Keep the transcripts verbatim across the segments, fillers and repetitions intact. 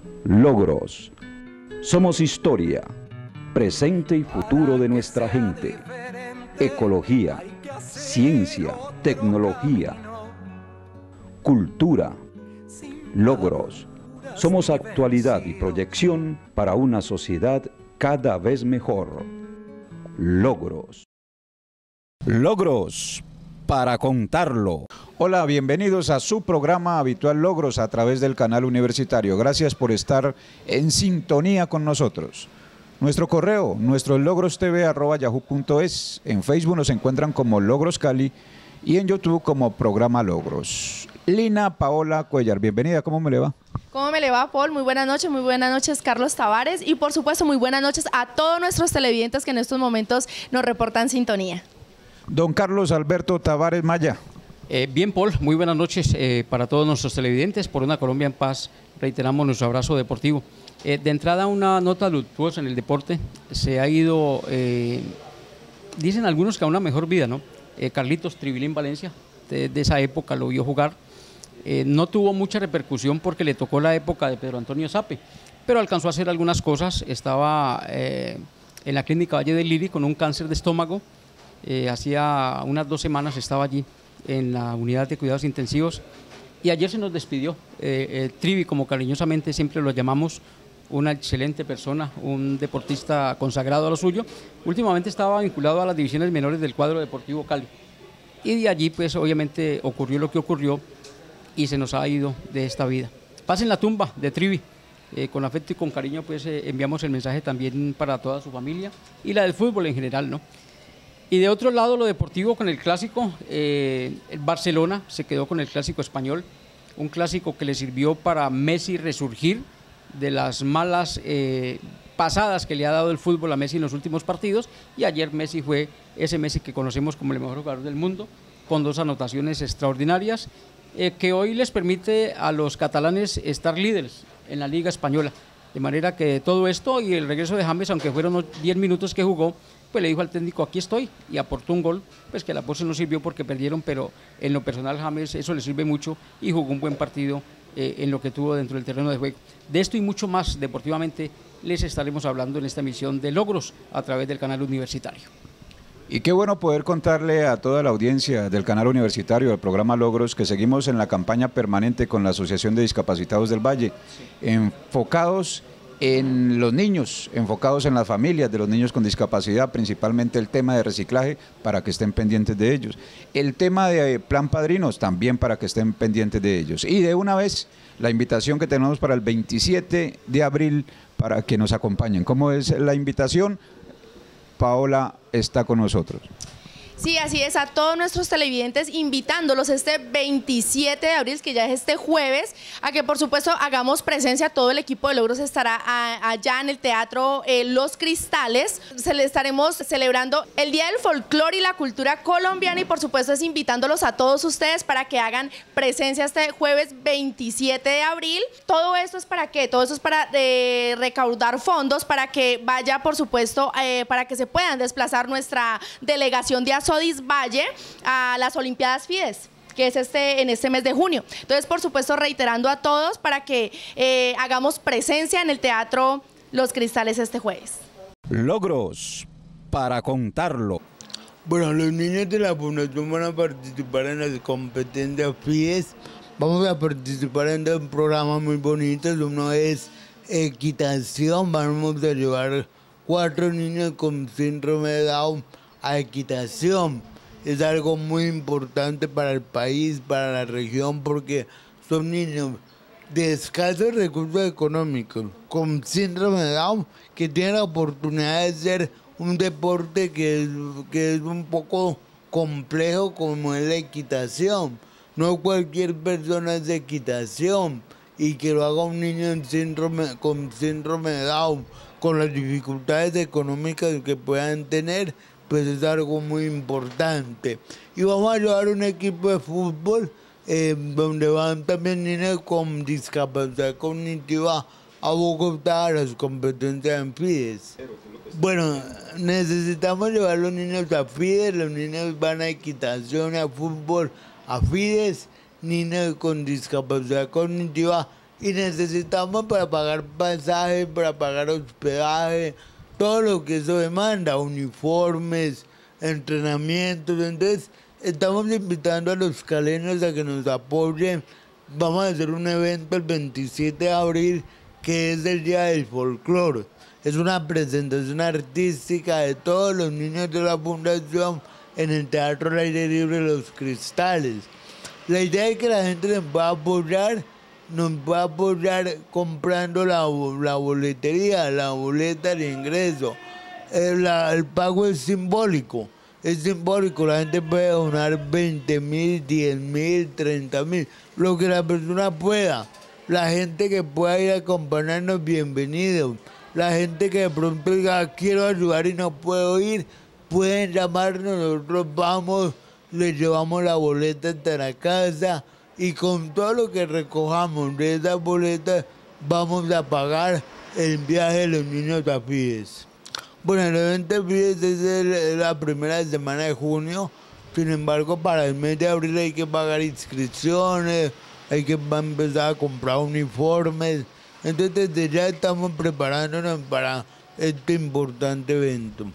Logros. Somos historia, presente y futuro de nuestra gente. Ecología, ciencia, tecnología, cultura. Logros. Somos actualidad y proyección para una sociedad cada vez mejor. Logros. Logros. Para contarlo. Hola, bienvenidos a su programa habitual Logros a través del canal universitario. Gracias por estar en sintonía con nosotros. Nuestro correo, nuestro logrostv arroba yahoo punto es. En Facebook nos encuentran como Logros Cali y en YouTube como Programa Logros. Lina Paola Cuellar, bienvenida, ¿cómo me le va? ¿Cómo me le va, Paul? Muy buenas noches, muy buenas noches, Carlos Tavares, y por supuesto muy buenas noches a todos nuestros televidentes que en estos momentos nos reportan sintonía. Don Carlos Alberto Tavares Maya. Eh, bien, Paul, muy buenas noches eh, para todos nuestros televidentes. Por una Colombia en paz, reiteramos nuestro abrazo deportivo. Eh, de entrada, una nota luctuosa en el deporte. Se ha ido, eh, dicen algunos que a una mejor vida, ¿no? Eh, Carlitos Tribilín Valencia, de, de esa época lo vio jugar. Eh, no tuvo mucha repercusión porque le tocó la época de Pedro Antonio Sape, pero alcanzó a hacer algunas cosas. Estaba eh, en la clínica Valle del Liri con un cáncer de estómago. Eh, hacía unas dos semanas estaba allí en la unidad de cuidados intensivos y ayer se nos despidió. Eh, eh, Trivi, como cariñosamente siempre lo llamamos, una excelente persona, un deportista consagrado a lo suyo. Últimamente estaba vinculado a las divisiones menores del cuadro deportivo Cali y de allí pues obviamente ocurrió lo que ocurrió y se nos ha ido de esta vida. Paz en la tumba de Trivi. Eh, con afecto y con cariño pues eh, enviamos el mensaje también para toda su familia y la del fútbol en general, ¿no? Y de otro lado, lo deportivo con el clásico, eh, el Barcelona se quedó con el clásico español, un clásico que le sirvió para Messi resurgir de las malas eh, pasadas que le ha dado el fútbol a Messi en los últimos partidos, y ayer Messi fue ese Messi que conocemos como el mejor jugador del mundo, con dos anotaciones extraordinarias, eh, que hoy les permite a los catalanes estar líderes en la Liga Española. De manera que todo esto y el regreso de James, aunque fueron diez minutos que jugó, pues le dijo al técnico, aquí estoy, y aportó un gol, pues que a la postre no sirvió porque perdieron, pero en lo personal James eso le sirve mucho y jugó un buen partido eh, en lo que tuvo dentro del terreno de juego. De esto y mucho más deportivamente les estaremos hablando en esta emisión de Logros a través del canal universitario. Y qué bueno poder contarle a toda la audiencia del canal universitario, del programa Logros, que seguimos en la campaña permanente con la Asociación de Discapacitados del Valle, enfocados en los niños, enfocados en las familias de los niños con discapacidad, principalmente el tema de reciclaje, para que estén pendientes de ellos. El tema de Plan Padrinos, también para que estén pendientes de ellos. Y de una vez, la invitación que tenemos para el veintisiete de abril, para que nos acompañen. ¿Cómo es la invitación? Paola está con nosotros. Sí, así es, a todos nuestros televidentes, invitándolos este veintisiete de abril, que ya es este jueves, a que por supuesto hagamos presencia. Todo el equipo de Logros estará a, allá en el Teatro eh, Los Cristales. Se le estaremos celebrando el Día del Folclore y la Cultura Colombiana, y por supuesto es invitándolos a todos ustedes para que hagan presencia este jueves veintisiete de abril. Todo esto es para qué, todo esto es para eh, recaudar fondos, para que vaya por supuesto, eh, para que se puedan desplazar nuestra delegación de Sodis Valle a las Olimpiadas Fides, que es este, en este mes de junio. Entonces, por supuesto, reiterando a todos para que eh, hagamos presencia en el Teatro Los Cristales este jueves. Logros para contarlo. Bueno, los niños de la fundación van a participar en las competencias Fides. Vamos a participar en dos programas muy bonitos. Uno es equitación. Vamos a llevar cuatro niños con síndrome de Down a equitación. Es algo muy importante para el país, para la región, porque son niños de escasos recursos económicos, con síndrome de Down, que tienen la oportunidad de hacer un deporte que es, que es un poco complejo, como es la equitación. No cualquier persona hace equitación, y que lo haga un niño en síndrome, con síndrome de Down, con las dificultades económicas que puedan tener, pues es algo muy importante. Y vamos a llevar un equipo de fútbol eh, donde van también niños con discapacidad cognitiva a Bogotá a las competencias en Fides. Bueno, necesitamos llevar a los niños a Fides, los niños van a equitación, a fútbol, a Fides, niños con discapacidad cognitiva y necesitamos para pagar pasajes, para pagar hospedaje, todo lo que eso demanda, uniformes, entrenamientos. Entonces, estamos invitando a los caleños a que nos apoyen. Vamos a hacer un evento el veintisiete de abril, que es el Día del Folclore. Es una presentación artística de todos los niños de la Fundación en el Teatro al Aire Libre Los Cristales. La idea es que la gente nos pueda apoyar, nos pueda apoyar comprando la, la boletería, la boleta de ingreso. El, la, el pago es simbólico, es simbólico. La gente puede donar veinte mil, diez mil, treinta mil, lo que la persona pueda. La gente que pueda ir a acompañarnos, bienvenidos. La gente que de pronto diga, quiero ayudar y no puedo ir, pueden llamarnos, nosotros vamos, les llevamos la boleta hasta la casa y con todo lo que recojamos de esas boletas vamos a pagar el viaje de los niños a Fides. Bueno, el evento de Fides es el, la primera semana de junio, sin embargo para el mes de abril hay que pagar inscripciones, hay que empezar a comprar uniformes. Entonces desde ya estamos preparándonos para este importante evento.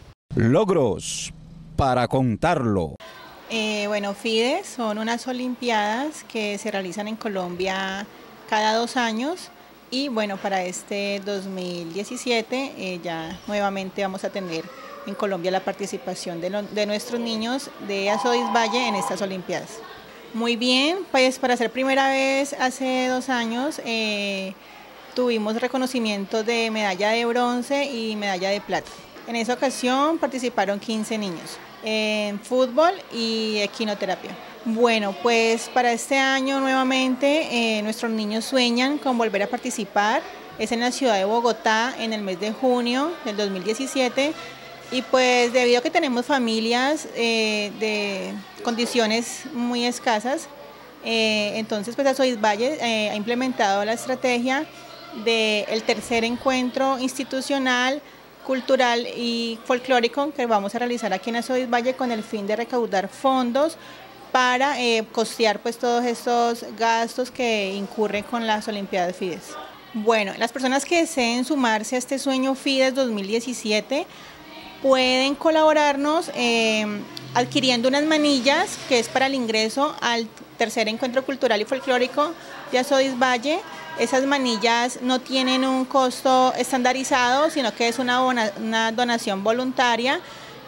Logros para contarlo. Eh, bueno, Fides son unas olimpiadas que se realizan en Colombia cada dos años y bueno, para este dos mil diecisiete eh, ya nuevamente vamos a tener en Colombia la participación de, lo, de nuestros niños de Azoís Valle en estas olimpiadas. Muy bien, pues para ser primera vez hace dos años eh, tuvimos reconocimiento de medalla de bronce y medalla de plata. En esa ocasión participaron quince niños en fútbol y equinoterapia. Bueno, pues para este año nuevamente eh, nuestros niños sueñan con volver a participar. Es en la ciudad de Bogotá en el mes de junio del dos mil diecisiete y pues debido a que tenemos familias eh, de condiciones muy escasas, eh, entonces pues Azoís Valle eh, ha implementado la estrategia del tercer encuentro institucional, cultural y folclórico que vamos a realizar aquí en Azoís Valle con el fin de recaudar fondos para eh, costear pues todos estos gastos que incurren con las Olimpiadas Fides. Bueno, las personas que deseen sumarse a este sueño Fides dos mil diecisiete pueden colaborarnos eh, adquiriendo unas manillas que es para el ingreso al tercer encuentro cultural y folclórico de Azoís Valle. Esas manillas no tienen un costo estandarizado, sino que es una, una donación voluntaria.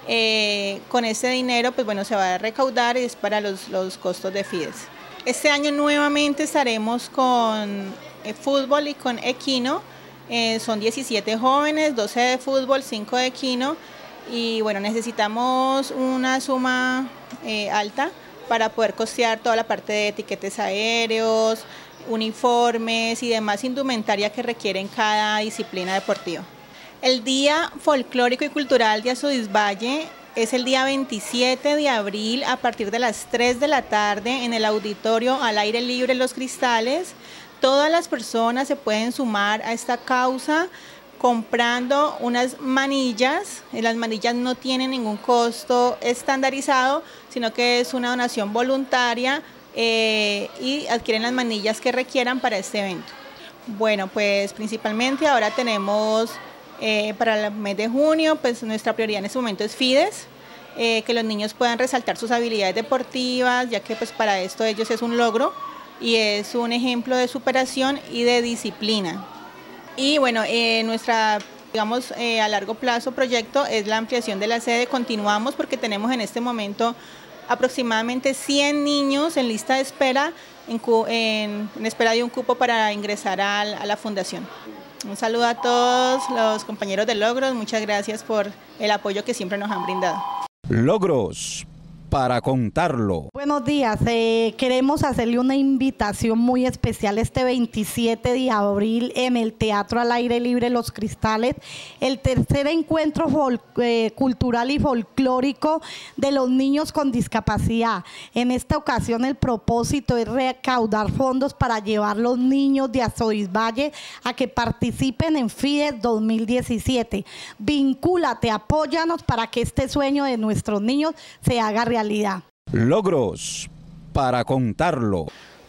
Eh, con ese dinero, pues bueno, se va a recaudar y es para los, los costos de Fides. Este año nuevamente estaremos con eh, fútbol y con equino. Eh, son diecisiete jóvenes, doce de fútbol, cinco de equino. Y bueno, necesitamos una suma eh, alta para poder costear toda la parte de etiquetes aéreos, uniformes y demás indumentaria que requieren cada disciplina deportiva. El Día Folclórico y Cultural de Azoís Valle es el día veintisiete de abril a partir de las tres de la tarde en el auditorio al aire libre Los Cristales. Todas las personas se pueden sumar a esta causa comprando unas manillas. Las manillas no tienen ningún costo estandarizado, sino que es una donación voluntaria eh, y adquieren las manillas que requieran para este evento. Bueno, pues principalmente ahora tenemos eh, para el mes de junio, pues nuestra prioridad en este momento es Fides, eh, que los niños puedan resaltar sus habilidades deportivas, ya que pues para esto ellos es un logro y es un ejemplo de superación y de disciplina. Y bueno, eh, nuestra, digamos, eh, a largo plazo proyecto es la ampliación de la sede. Continuamos porque tenemos en este momento aproximadamente cien niños en lista de espera, en, en, en espera de un cupo para ingresar a, a la fundación. Un saludo a todos los compañeros de Logros, muchas gracias por el apoyo que siempre nos han brindado. Logros para contarlo. Buenos días, eh, queremos hacerle una invitación muy especial este veintisiete de abril en el Teatro al Aire Libre Los Cristales, el tercer encuentro eh, cultural y folclórico de los niños con discapacidad. En esta ocasión el propósito es recaudar fondos para llevar los niños de Azoís Valle a que participen en Fides dos mil diecisiete. Vincúlate, apóyanos para que este sueño de nuestros niños se haga realidad. Logros para contarlo.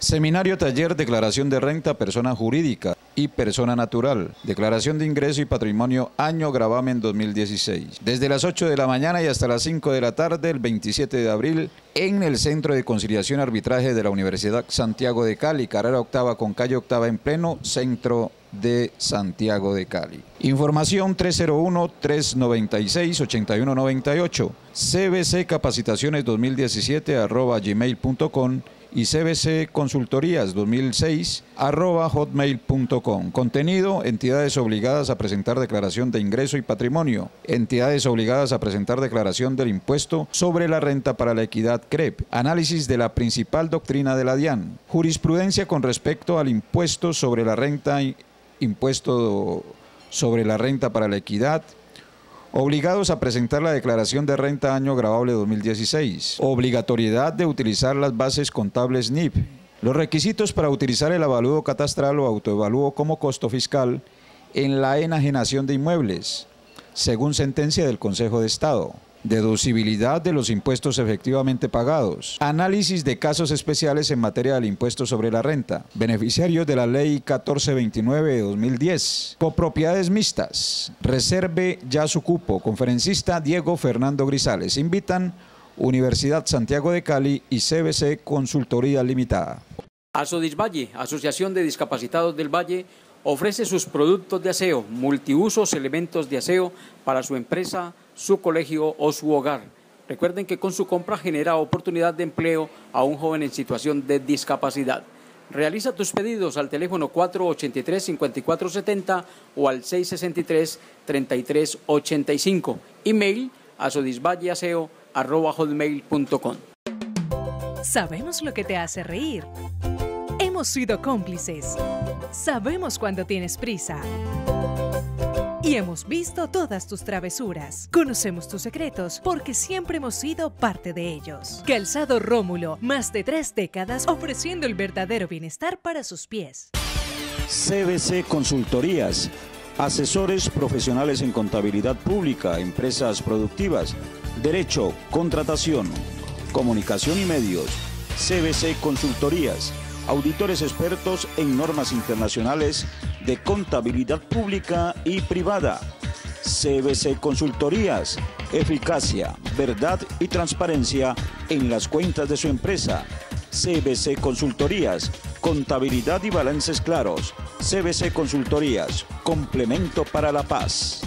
Seminario taller declaración de renta persona jurídica y persona natural, declaración de ingreso y patrimonio año gravamen dos mil dieciséis. Desde las ocho de la mañana y hasta las cinco de la tarde, el veintisiete de abril, en el Centro de Conciliación y Arbitraje de la Universidad Santiago de Cali, carrera octava con calle octava en pleno centro de Santiago de Cali. Información tres cero uno, tres nueve seis, ocho uno nueve ocho, cbccapacitaciones dos mil diecisiete arroba gmail punto com y cbcconsultorías dos mil seis arroba hotmail punto com. Contenido: entidades obligadas a presentar declaración de ingreso y patrimonio, entidades obligadas a presentar declaración del impuesto sobre la renta para la equidad C R E P, análisis de la principal doctrina de la DIAN, jurisprudencia con respecto al impuesto sobre la renta, impuesto sobre la renta para la equidad, obligados a presentar la declaración de renta año gravable dos mil dieciséis, obligatoriedad de utilizar las bases contables N I P, los requisitos para utilizar el avalúo catastral o autoevalúo como costo fiscal en la enajenación de inmuebles, según sentencia del Consejo de Estado, deducibilidad de los impuestos efectivamente pagados, análisis de casos especiales en materia del impuesto sobre la renta, beneficiarios de la Ley catorce veintinueve de dos mil diez, copropiedades mixtas, reserve ya su cupo. Conferencista Diego Fernando Grisales. Invitan Universidad Santiago de Cali y C B C Consultoría Limitada. Asodisvalle, Asociación de Discapacitados del Valle, ofrece sus productos de aseo, multiusos, elementos de aseo para su empresa, su colegio o su hogar. Recuerden que con su compra genera oportunidad de empleo a un joven en situación de discapacidad. Realiza tus pedidos al teléfono cuatro ochenta y tres, cincuenta y cuatro setenta o al seis sesenta y tres, treinta y tres ochenta y cinco. Email asodisvalleaseo arroba hotmail punto com. Sabemos lo que te hace reír. Hemos sido cómplices. Sabemos cuando tienes prisa. Y hemos visto todas tus travesuras. Conocemos tus secretos porque siempre hemos sido parte de ellos. Calzado Rómulo, más de tres décadas ofreciendo el verdadero bienestar para sus pies. C B C Consultorías, asesores profesionales en contabilidad pública, empresas productivas, derecho, contratación, comunicación y medios. C B C Consultorías, auditores expertos en normas internacionales de contabilidad pública y privada. C B C Consultorías, eficacia, verdad y transparencia en las cuentas de su empresa. C B C Consultorías, contabilidad y balances claros. C B C Consultorías, complemento para la paz.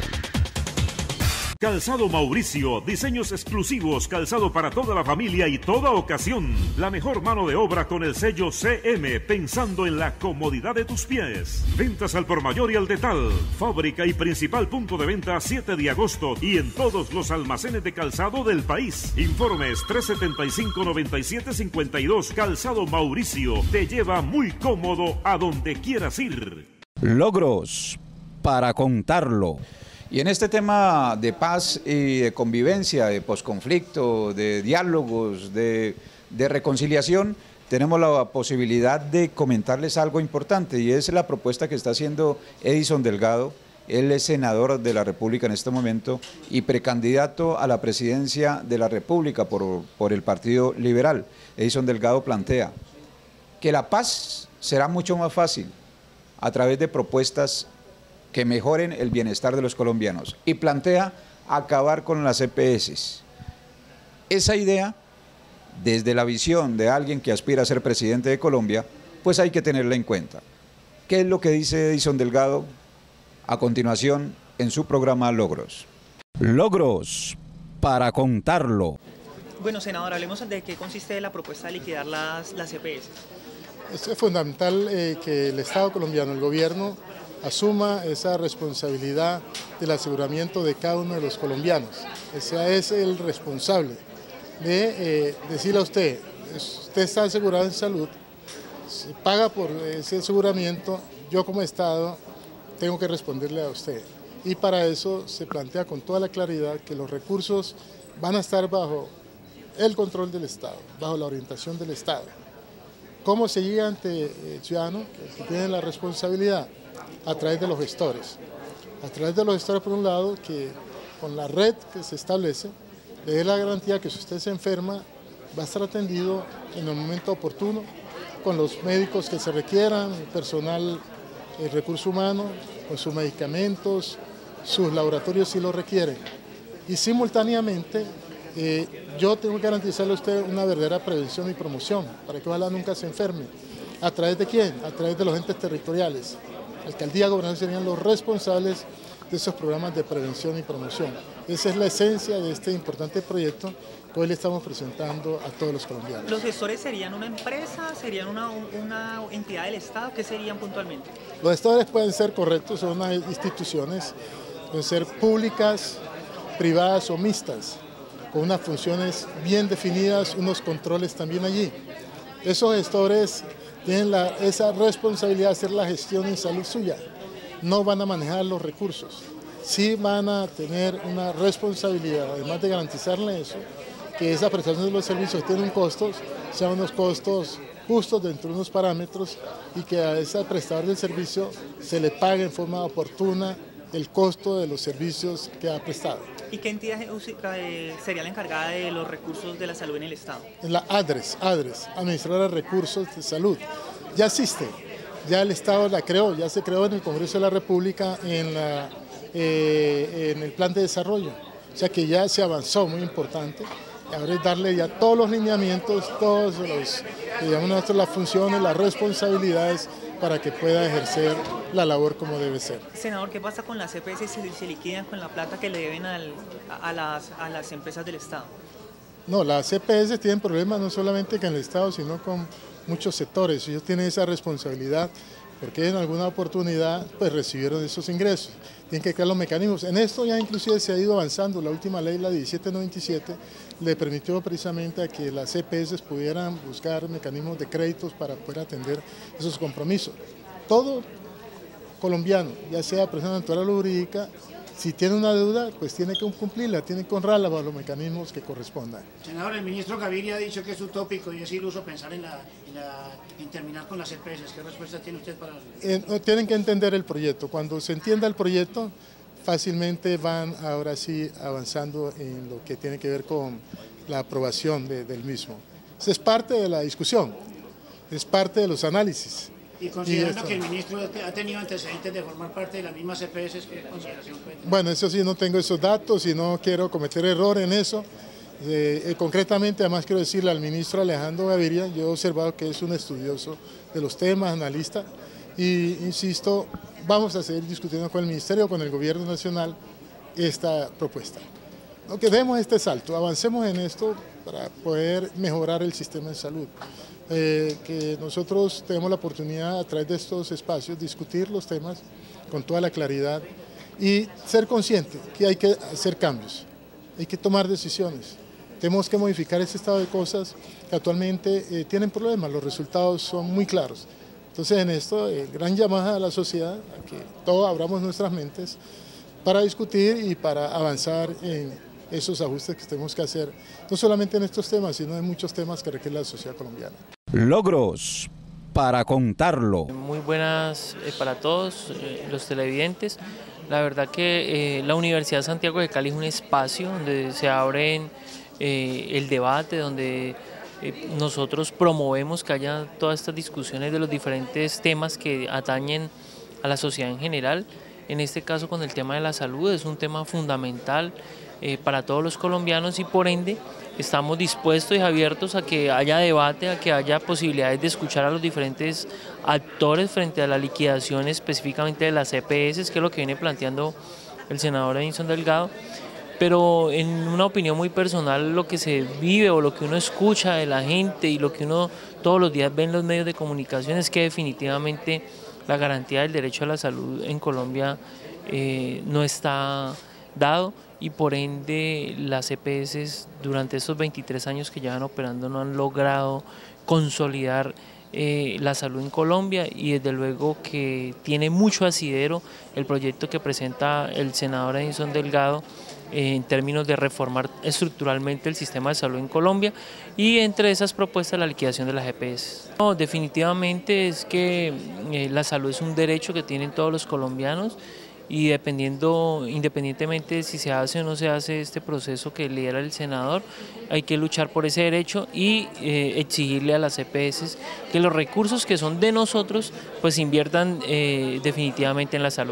Calzado Mauricio, diseños exclusivos, calzado para toda la familia y toda ocasión. La mejor mano de obra con el sello C M, pensando en la comodidad de tus pies. Ventas al por mayor y al detal. Fábrica y principal punto de venta siete de agosto y en todos los almacenes de calzado del país. Informes tres setenta y cinco, noventa y siete cincuenta y dos. Calzado Mauricio te lleva muy cómodo a donde quieras ir. Logros para contarlo. Y en este tema de paz y de convivencia, de posconflicto, de diálogos, de, de reconciliación, tenemos la posibilidad de comentarles algo importante y es la propuesta que está haciendo Edison Delgado. Él es senador de la República en este momento y precandidato a la presidencia de la República por, por el Partido Liberal. Edison Delgado plantea que la paz será mucho más fácil a través de propuestas que mejoren el bienestar de los colombianos y plantea acabar con las E P S. Esa idea, desde la visión de alguien que aspira a ser presidente de Colombia, pues hay que tenerla en cuenta. ¿Qué es lo que dice Edison Delgado a continuación en su programa Logros? Logros para contarlo. Bueno, senador, hablemos de qué consiste la propuesta de liquidar las, las E P S. Es fundamental eh, que el Estado colombiano, el gobierno, asuma esa responsabilidad del aseguramiento de cada uno de los colombianos. Ese es el responsable de eh, decirle a usted, usted está asegurado en salud, se paga por ese aseguramiento, yo como Estado tengo que responderle a usted. Y para eso se plantea con toda la claridad que los recursos van a estar bajo el control del Estado, bajo la orientación del Estado. ¿Cómo se llega ante el ciudadano que tiene la responsabilidad? A través de los gestores. A través de los gestores, por un lado, que con la red que se establece, le dé la garantía que si usted se enferma, va a estar atendido en el momento oportuno, con los médicos que se requieran, personal, el recurso humano, con sus medicamentos, sus laboratorios si lo requieren. Y simultáneamente eh, yo tengo que garantizarle a usted una verdadera prevención y promoción para que ojalá nunca se enferme. ¿A través de quién? A través de los entes territoriales. Alcaldía, gobernación serían los responsables de esos programas de prevención y promoción. Esa es la esencia de este importante proyecto que hoy le estamos presentando a todos los colombianos. ¿Los gestores serían una empresa, serían una, una entidad del Estado? ¿Qué serían puntualmente? Los gestores pueden ser correctos, son unas instituciones, pueden ser públicas, privadas o mixtas, con unas funciones bien definidas, unos controles también allí. Esos gestores tienen la, esa responsabilidad de hacer la gestión en salud suya, no van a manejar los recursos, sí van a tener una responsabilidad, además de garantizarle eso, que esa prestación de los servicios tienen costos, sean unos costos justos dentro de unos parámetros y que a ese prestador del servicio se le pague en forma oportuna el costo de los servicios que ha prestado. ¿Y qué entidad sería la encargada de los recursos de la salud en el Estado? La ADRES, ADRES, Administradora de Recursos de Salud. Ya existe, ya el Estado la creó, ya se creó en el Congreso de la República en, la, eh, en el Plan de Desarrollo. O sea que ya se avanzó, muy importante. Ahora es darle ya todos los lineamientos, todos los, digamos nosotros, las funciones, las responsabilidades para que pueda ejercer la labor como debe ser. Senador, ¿qué pasa con las E P S si se liquidan con la plata que le deben al, a, las, a las empresas del Estado? No, las E P S tienen problemas no solamente con el Estado, sino con muchos sectores. Ellos tienen esa responsabilidad porque en alguna oportunidad pues recibieron esos ingresos. Tienen que crear los mecanismos. En esto ya inclusive se ha ido avanzando. La última ley, la diecisiete noventa y siete, le permitió precisamente a que las E P S pudieran buscar mecanismos de créditos para poder atender esos compromisos. Todo colombiano, ya sea persona natural o jurídica, si tiene una deuda, pues tiene que cumplirla, tiene que honrarla bajo los mecanismos que correspondan. Senador, el ministro Gaviria ha dicho que es utópico y es iluso pensar en, la, en, la, en terminar con las E P S. ¿Qué respuesta tiene usted para...? Eh, tienen que entender el proyecto. Cuando se entienda el proyecto, fácilmente van ahora sí avanzando en lo que tiene que ver con la aprobación de, del mismo. Eso es parte de la discusión, es parte de los análisis. Y considerando y que el ministro ha tenido antecedentes de formar parte de las mismas E P S, ¿qué consideración puede tener? Bueno, eso sí, no tengo esos datos y no quiero cometer error en eso. Eh, eh, concretamente, además quiero decirle al ministro Alejandro Gaviria, yo he observado que es un estudioso de los temas, analista, y insisto, vamos a seguir discutiendo con el Ministerio, con el Gobierno Nacional, esta propuesta. No quedemos este salto, avancemos en esto para poder mejorar el sistema de salud. Eh, que nosotros tenemos la oportunidad a través de estos espacios discutir los temas con toda la claridad y ser conscientes que hay que hacer cambios, hay que tomar decisiones, tenemos que modificar ese estado de cosas que actualmente eh, tienen problemas, los resultados son muy claros. Entonces en esto, eh, gran llamada a la sociedad, a que todos abramos nuestras mentes para discutir y para avanzar en esos ajustes que tenemos que hacer, no solamente en estos temas, sino en muchos temas que requiere la sociedad colombiana. Logros para contarlo. Muy buenas eh, para todos eh, los televidentes. La verdad que eh, la Universidad Santiago de Cali es un espacio donde se abren eh, el debate, donde eh, nosotros promovemos que haya todas estas discusiones de los diferentes temas que atañen a la sociedad en general. En este caso con el tema de la salud es un tema fundamental eh, para todos los colombianos y por ende estamos dispuestos y abiertos a que haya debate, a que haya posibilidades de escuchar a los diferentes actores frente a la liquidación específicamente de las E P S, que es lo que viene planteando el senador Edinson Delgado. Pero en una opinión muy personal, lo que se vive o lo que uno escucha de la gente y lo que uno todos los días ve en los medios de comunicación es que definitivamente la garantía del derecho a la salud en Colombia eh, no está dado y por ende las E P S durante estos veintitrés años que llevan operando no han logrado consolidar eh, la salud en Colombia y desde luego que tiene mucho asidero el proyecto que presenta el senador Edinson Delgado eh, en términos de reformar estructuralmente el sistema de salud en Colombia y entre esas propuestas la liquidación de las E P S. No, definitivamente es que eh, la salud es un derecho que tienen todos los colombianos y dependiendo, independientemente de si se hace o no se hace este proceso que lidera el senador, hay que luchar por ese derecho y eh, exigirle a las E P S que los recursos que son de nosotros pues inviertan eh, definitivamente en la salud.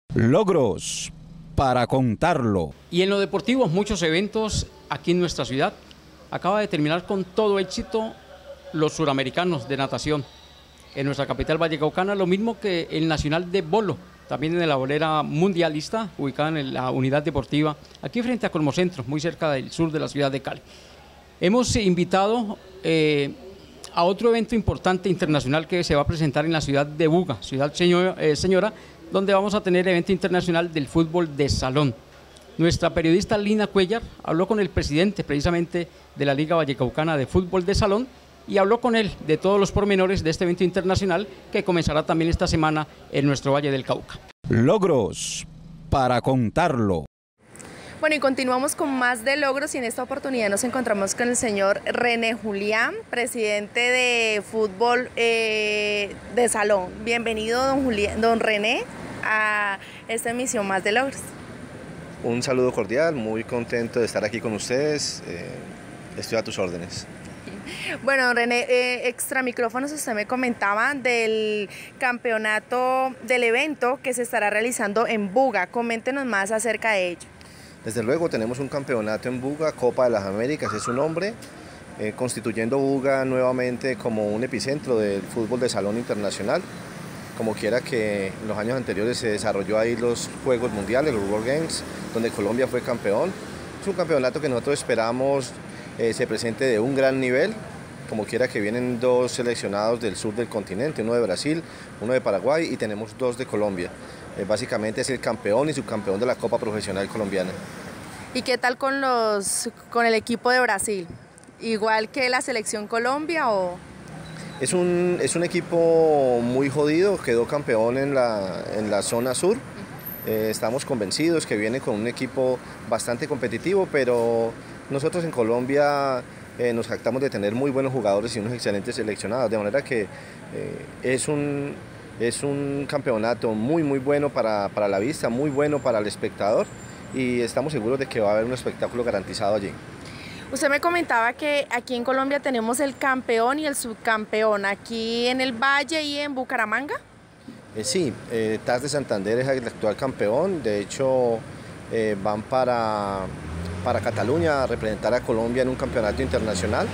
Logros para contarlo. Y en lo deportivo, muchos eventos aquí en nuestra ciudad. Acaba de terminar con todo éxito los suramericanos de natación en nuestra capital vallecaucana, lo mismo que el nacional de bolo, también en la bolera mundialista, ubicada en la unidad deportiva, aquí frente a Colmocentro, muy cerca del sur de la ciudad de Cali. Hemos invitado eh, a otro evento importante internacional que se va a presentar en la ciudad de Buga, ciudad señora, eh, señora, donde vamos a tener evento internacional del fútbol de salón. Nuestra periodista Lina Cuellar habló con el presidente precisamente de la Liga Vallecaucana de Fútbol de Salón y habló con él de todos los pormenores de este evento internacional que comenzará también esta semana en nuestro Valle del Cauca. Logros para contarlo. Bueno, y continuamos con más de logros y en esta oportunidad nos encontramos con el señor René Julián, presidente de Fútbol eh, de Salón. Bienvenido, don, Julián, don René, a esta emisión más de logros. Un saludo cordial, muy contento de estar aquí con ustedes, eh, estoy a tus órdenes. Bueno, René, eh, extra micrófonos, usted me comentaba del campeonato, del evento que se estará realizando en Buga. Coméntenos más acerca de ello. Desde luego tenemos un campeonato en Buga, Copa de las Américas es su nombre, eh, constituyendo Buga nuevamente como un epicentro del fútbol de salón internacional. Como quiera que en los años anteriores se desarrolló ahí los Juegos Mundiales, los World Games, donde Colombia fue campeón. Es un campeonato que nosotros esperamos eh, se presente de un gran nivel, como quiera que vienen dos seleccionados del sur del continente, uno de Brasil, uno de Paraguay y tenemos dos de Colombia. Eh, básicamente es el campeón y subcampeón de la Copa Profesional Colombiana. ¿Y qué tal con, los, con el equipo de Brasil? ¿Igual que la selección Colombia o...? Es un, es un equipo muy jodido, quedó campeón en la, en la zona sur. Eh, estamos convencidos que viene con un equipo bastante competitivo, pero nosotros en Colombia eh, nos jactamos de tener muy buenos jugadores y unos excelentes seleccionados, de manera que eh, es, un, es un campeonato muy muy bueno para, para la vista, muy bueno para el espectador y estamos seguros de que va a haber un espectáculo garantizado allí. Usted me comentaba que aquí en Colombia tenemos el campeón y el subcampeón, aquí en el Valle y en Bucaramanga. Eh, sí, eh, T A S de Santander es el actual campeón, de hecho eh, van para, para Cataluña a representar a Colombia en un campeonato internacional.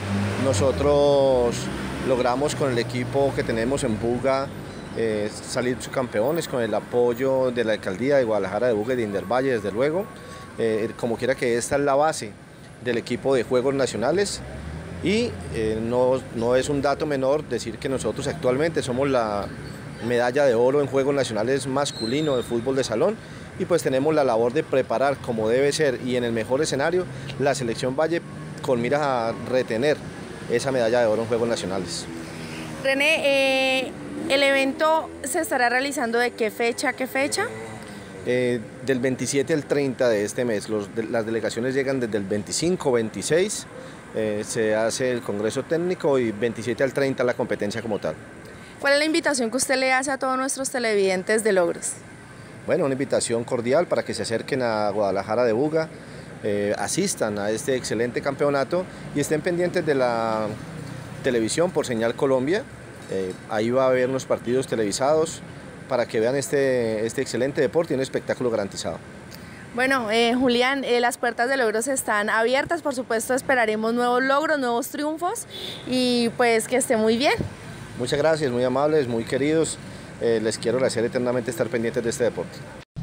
Nosotros logramos con el equipo que tenemos en Buga eh, salir subcampeones con el apoyo de la alcaldía de Guadalajara de Buga y de Indervalle, desde luego. Eh, como quiera que esta es la base del equipo de Juegos Nacionales y eh, no, no es un dato menor decir que nosotros actualmente somos la medalla de oro en Juegos Nacionales masculino de fútbol de salón y pues tenemos la labor de preparar como debe ser y en el mejor escenario la selección Valle con miras a retener esa medalla de oro en Juegos Nacionales. René, eh, ¿el evento se estará realizando de qué fecha a qué fecha? Eh, del veintisiete al treinta de este mes, Los, de, las delegaciones llegan desde el veinticinco, veintiséis, eh, se hace el congreso técnico y veintisiete al treinta la competencia como tal. ¿Cuál es la invitación que usted le hace a todos nuestros televidentes de Logros? Bueno, una invitación cordial para que se acerquen a Guadalajara de Buga, eh, asistan a este excelente campeonato y estén pendientes de la televisión por Señal Colombia, eh, ahí va a haber unos partidos televisados para que vean este, este excelente deporte y un espectáculo garantizado. Bueno, eh, Julián, eh, las puertas de Logros están abiertas, por supuesto esperaremos nuevos logros, nuevos triunfos y pues que esté muy bien. Muchas gracias, muy amables, muy queridos, eh, les quiero agradecer eternamente estar pendientes de este deporte.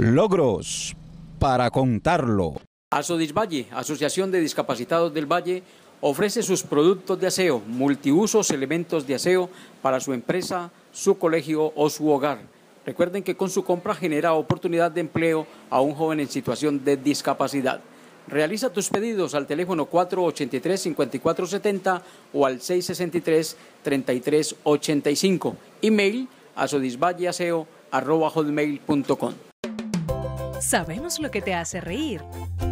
Logros para contarlo. Asodisvalle, Asociación de Discapacitados del Valle, ofrece sus productos de aseo, multiusos, elementos de aseo para su empresa, su colegio o su hogar. Recuerden que con su compra genera oportunidad de empleo a un joven en situación de discapacidad. Realiza tus pedidos al teléfono cuatro ochenta y tres, cincuenta y cuatro setenta o al seis sesenta y tres, treinta y tres ochenta y cinco. Email asodisvalleaseo arroba hotmail punto com. Sabemos lo que te hace reír.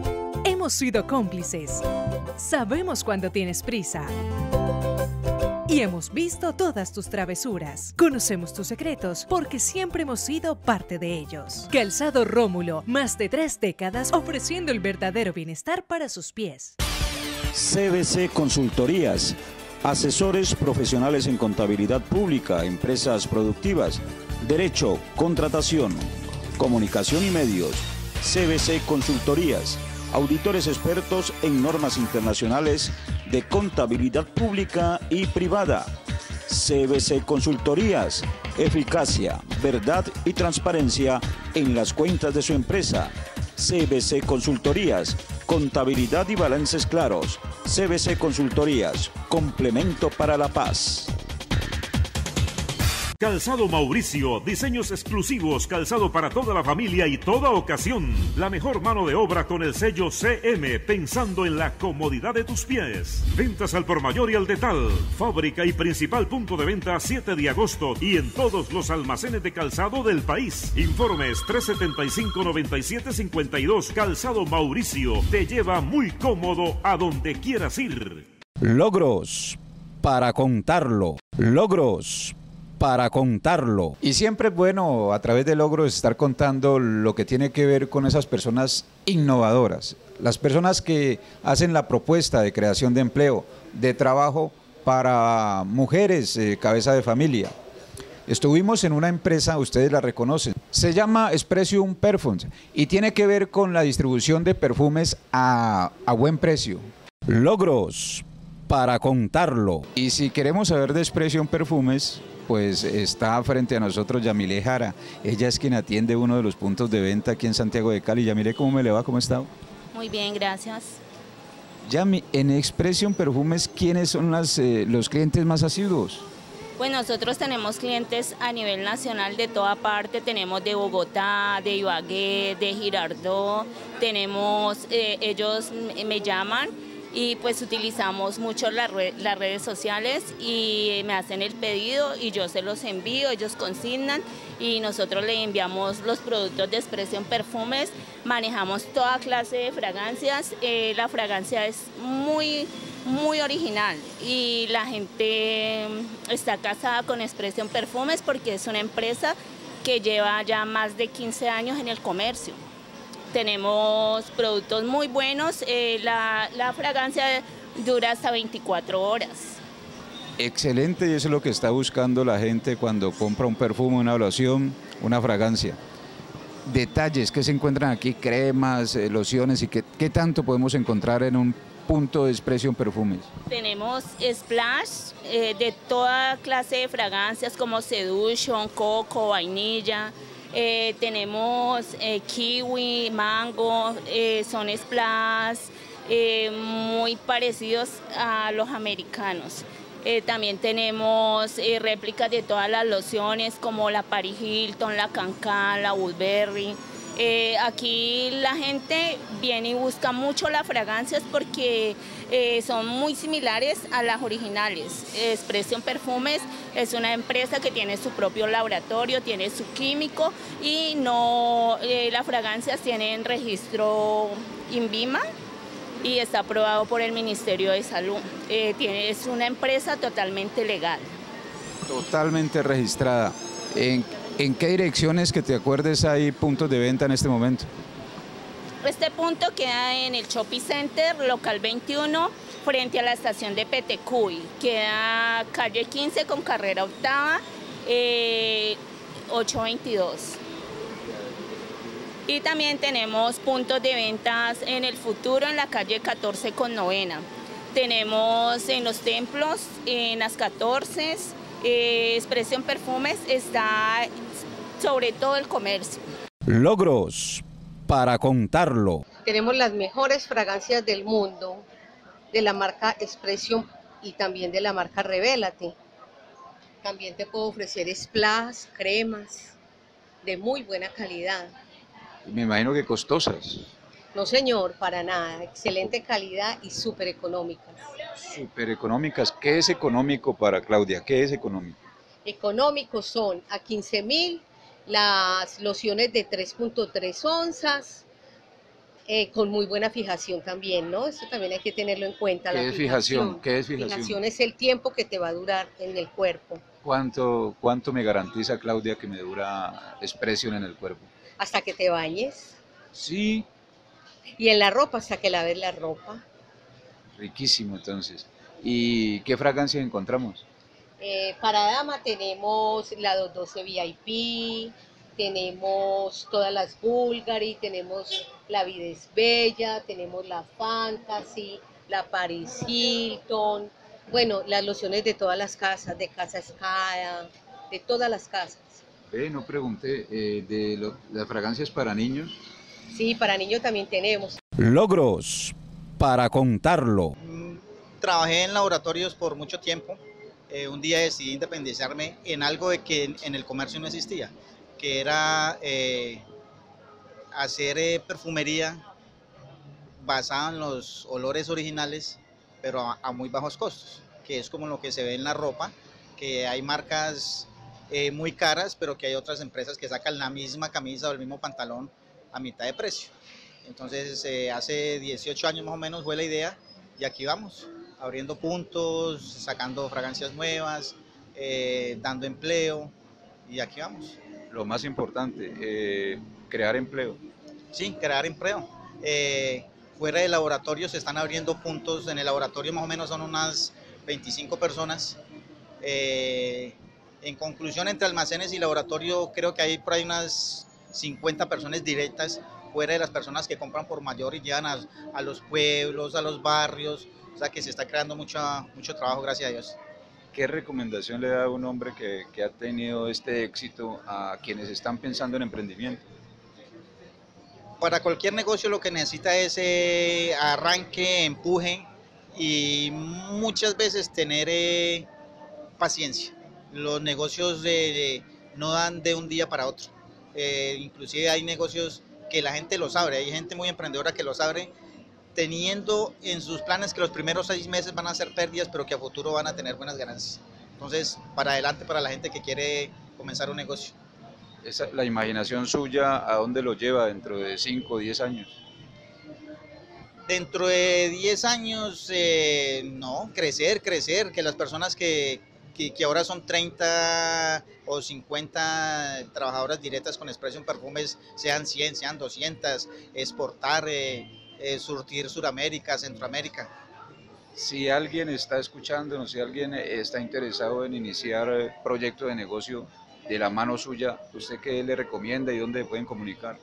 Hemos sido cómplices. Sabemos cuando tienes prisa. y hemos visto todas tus travesuras. Conocemos tus secretos porque siempre hemos sido parte de ellos. Calzado Rómulo, más de tres décadas ofreciendo el verdadero bienestar para sus pies. C B C Consultorías, asesores profesionales en contabilidad pública, empresas productivas, derecho, contratación, comunicación y medios. C B C Consultorías, auditores expertos en normas internacionales de contabilidad pública y privada. C B C Consultorías, eficacia, verdad y transparencia en las cuentas de su empresa. C B C Consultorías, contabilidad y balances claros. C B C Consultorías, complemento para la paz. Calzado Mauricio, diseños exclusivos, calzado para toda la familia y toda ocasión. La mejor mano de obra con el sello C M, pensando en la comodidad de tus pies. Ventas al por mayor y al detal. Fábrica y principal punto de venta siete de agosto y en todos los almacenes de calzado del país. Informes tres setenta y cinco, noventa y siete, cincuenta y dos. Calzado Mauricio te lleva muy cómodo a donde quieras ir. Logros para contarlo. Logros para contarlo. Y siempre es bueno a través de Logros estar contando lo que tiene que ver con esas personas innovadoras, las personas que hacen la propuesta de creación de empleo, de trabajo para mujeres, eh, cabeza de familia. Estuvimos en una empresa, ustedes la reconocen, se llama Expression Perfumes y tiene que ver con la distribución de perfumes a, a buen precio. Logros para contarlo. Y si queremos saber de Expression Perfumes, pues está frente a nosotros Yamile Jara. Ella es quien atiende uno de los puntos de venta aquí en Santiago de Cali. Yamile, ¿cómo me le va? ¿Cómo está? Muy bien, gracias. Yami, en Expression Perfumes, ¿quiénes son las, eh, los clientes más asiduos? Pues nosotros tenemos clientes a nivel nacional de toda parte, tenemos de Bogotá, de Ibagué, de Girardot, tenemos, eh, ellos me llaman y pues utilizamos mucho las, red, las redes sociales y me hacen el pedido y yo se los envío, ellos consignan y nosotros le enviamos los productos de Expression Perfumes, manejamos toda clase de fragancias, eh, la fragancia es muy, muy original y la gente está casada con Expression Perfumes porque es una empresa que lleva ya más de quince años en el comercio. Tenemos productos muy buenos, eh, la, la fragancia dura hasta veinticuatro horas. Excelente, y eso es lo que está buscando la gente cuando compra un perfume, una loción, una fragancia. Detalles que se encuentran aquí, cremas, eh, lociones y qué, qué tanto podemos encontrar en un punto de Expression Perfumes. Tenemos splash eh, de toda clase de fragancias como Seduction, coco, vainilla. Eh, tenemos eh, kiwi, mango, eh, son splash eh, muy parecidos a los americanos. Eh, también tenemos eh, réplicas de todas las lociones como la Paris Hilton, la Cancan, la Woodbury. Eh, aquí la gente viene y busca mucho las fragancias porque eh, son muy similares a las originales. Expression Perfumes es una empresa que tiene su propio laboratorio, tiene su químico y no eh, las fragancias tienen registro INVIMA y está aprobado por el Ministerio de Salud. Eh, tiene, es una empresa totalmente legal. Totalmente registrada. ¿En, ¿En qué direcciones que te acuerdes hay puntos de venta en este momento? Este punto queda en el Shopping Center, local veintiuno, frente a la estación de Petecuy. Queda calle quince con carrera octava, eh, ochocientos veintidós. Y también tenemos puntos de ventas en el futuro en la calle catorce con novena. Tenemos en los templos, en las catorce, eh, Expression Perfumes está sobre todo el comercio. Logros para contarlo. Tenemos las mejores fragancias del mundo, de la marca Expression y también de la marca Revélate. También te puedo ofrecer splash, cremas de muy buena calidad. Me imagino que costosas. No señor, para nada, excelente calidad y súper económicas. Súper económicas. ¿Qué es económico para Claudia? ¿Qué es económico? Económicos son a quince mil las lociones de tres punto tres onzas, eh, con muy buena fijación también, ¿no? Eso también hay que tenerlo en cuenta. ¿Qué la es fijación? ¿Qué es fijación? Fijación es el tiempo que te va a durar en el cuerpo. ¿Cuánto, cuánto me garantiza, Claudia, que me dura expresión en el cuerpo? Hasta que te bañes. Sí. Y en la ropa, hasta que laves la ropa. Riquísimo, entonces. ¿Y qué fragancias encontramos? Eh, para dama tenemos la doscientos doce V I P, tenemos todas las Bulgari, tenemos la Vida es Bella, tenemos la Fantasy, la Paris Hilton, bueno, las lociones de todas las casas, de Casa Escada, de todas las casas. Ve, no pregunté, eh, de lo, las fragancias para niños. Sí, para niños también tenemos. Logros para contarlo. Trabajé en laboratorios por mucho tiempo. Eh, un día decidí independizarme en algo de que en, en el comercio no existía, que era eh, hacer eh, perfumería basada en los olores originales, pero a, a muy bajos costos, que es como lo que se ve en la ropa, que hay marcas eh, muy caras, pero que hay otras empresas que sacan la misma camisa o el mismo pantalón a mitad de precio. Entonces eh, hace dieciocho años más o menos fue la idea y aquí vamos, abriendo puntos, sacando fragancias nuevas, eh, dando empleo y aquí vamos. Lo más importante, eh, crear empleo. Sí, crear empleo. Eh, fuera del laboratorio se están abriendo puntos, en el laboratorio más o menos son unas veinticinco personas. Eh, en conclusión, entre almacenes y laboratorio creo que hay por ahí unas cincuenta personas directas, fuera de las personas que compran por mayor y llevan a, a los pueblos, a los barrios, o sea que se está creando mucho, mucho trabajo, gracias a Dios. ¿Qué recomendación le da a un hombre que, que ha tenido este éxito a quienes están pensando en emprendimiento? Para cualquier negocio lo que necesita es eh, arranque, empuje y muchas veces tener eh, paciencia. Los negocios de, de, no dan de un día para otro. Eh, inclusive hay negocios que la gente los abre, hay gente muy emprendedora que los abre teniendo en sus planes que los primeros seis meses van a ser pérdidas, pero que a futuro van a tener buenas ganancias. Entonces, para adelante para la gente que quiere comenzar un negocio. Esa, la imaginación suya, ¿a dónde lo lleva dentro de cinco o diez años? Dentro de diez años, eh, no, crecer, crecer, que las personas que, que, que ahora son treinta o cincuenta trabajadoras directas con Expression Perfumes sean cien, sean doscientas, exportar, eh, eh, surtir Suramérica, Centroamérica. Si alguien está escuchándonos, si alguien está interesado en iniciar proyecto de negocio de la mano suya, ¿usted qué le recomienda y dónde pueden comunicar?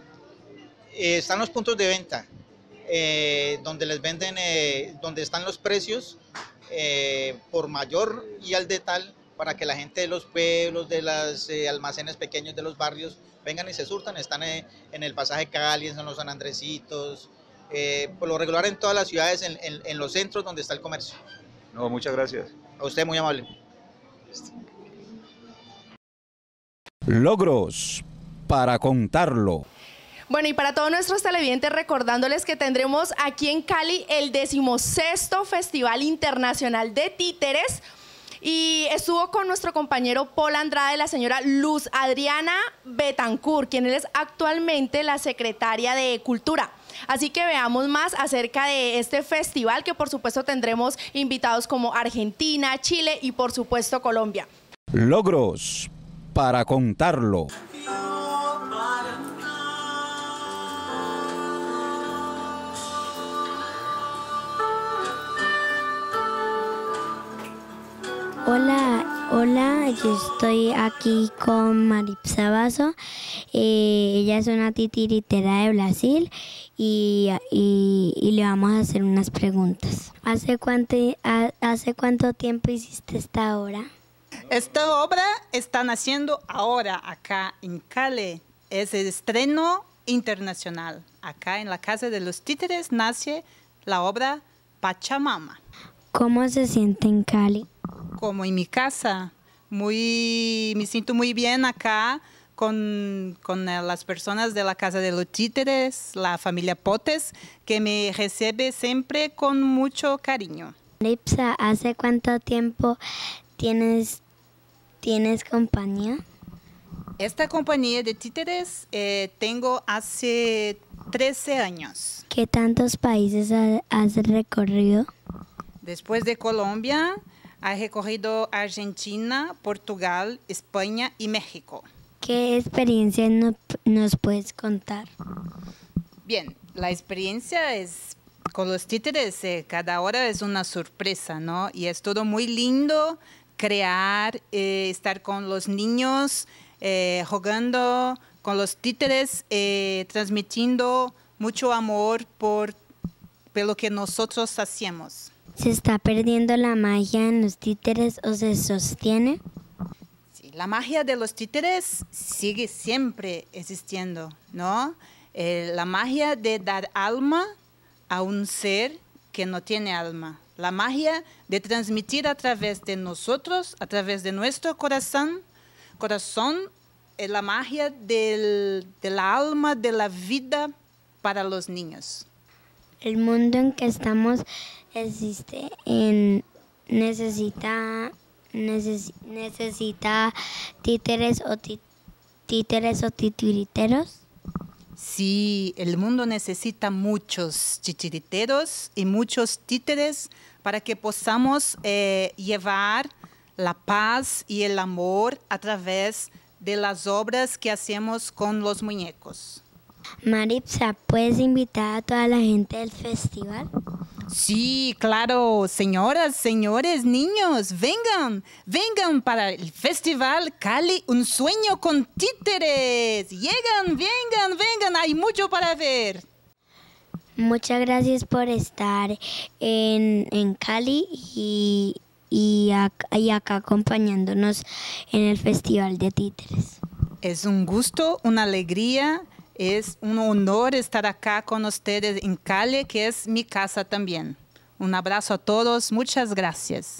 Eh, están los puntos de venta, eh, donde les venden, eh, donde están los precios eh, por mayor y al detal, para que la gente de los pueblos, de los eh, almacenes pequeños de los barrios, vengan y se surtan. Están eh, en el pasaje Cali, en los San Andresitos, eh, por lo regular en todas las ciudades, en, en, en los centros donde está el comercio. No, muchas gracias. A usted, muy amable. Logros para contarlo. Bueno, y para todos nuestros televidentes, recordándoles que tendremos aquí en Cali el decimosexto Festival Internacional de Títeres. Y estuvo con nuestro compañero Paul Andrade, la señora Luz Adriana Betancourt, quien es actualmente la secretaria de Cultura. Así que veamos más acerca de este festival, que por supuesto tendremos invitados como Argentina, Chile y por supuesto Colombia. Logros para contarlo. Hola, hola, yo estoy aquí con Maripsa Basso. Eh, ella es una titiritera de Brasil y, y, y le vamos a hacer unas preguntas. ¿Hace cuánto, ha, ¿Hace cuánto tiempo hiciste esta obra? Esta obra están haciendo ahora acá en Cali. Es el estreno internacional. Acá en la Casa de los Títeres nace la obra Pachamama. ¿Cómo se siente en Cali? Como en mi casa. Muy, me siento muy bien acá con, con las personas de la Casa de los Títeres, la familia Potes, que me recibe siempre con mucho cariño. Maripsa, ¿hace cuánto tiempo tienes, tienes compañía? Esta compañía de títeres eh, tengo hace trece años. ¿Qué tantos países ha- has recorrido? Después de Colombia, he recorrido Argentina, Portugal, España y México. ¿Qué experiencia no- nos puedes contar? Bien, la experiencia es con los títeres, eh, cada hora es una sorpresa, ¿no? Y es todo muy lindo crear, eh, estar con los niños, eh, jugando con los títeres, eh, transmitiendo mucho amor por, por lo que nosotros hacemos. ¿Se está perdiendo la magia en los títeres o se sostiene? Sí, la magia de los títeres sigue siempre existiendo, ¿no? Eh, la magia de dar alma a un ser que no tiene alma. La magia de transmitir a través de nosotros, a través de nuestro corazón, corazón, es la magia del, del alma, de la vida para los niños. El mundo en que estamos existe en necesita neces- necesita títeres o ti- títeres o titiriteros. Sí, el mundo necesita muchos chichiriteros y muchos títeres para que podamos eh, llevar la paz y el amor a través de las obras que hacemos con los muñecos. Maritza, ¿puedes invitar a toda la gente del festival? Sí, claro, señoras, señores, niños, vengan, vengan para el Festival Cali, un sueño con títeres. Llegan, vengan, vengan, hay mucho para ver. Muchas gracias por estar en, en Cali y, y, acá, y acá acompañándonos en el Festival de Títeres. Es un gusto, una alegría. Es un honor estar acá con ustedes en Cali, que es mi casa también. Un abrazo a todos, muchas gracias.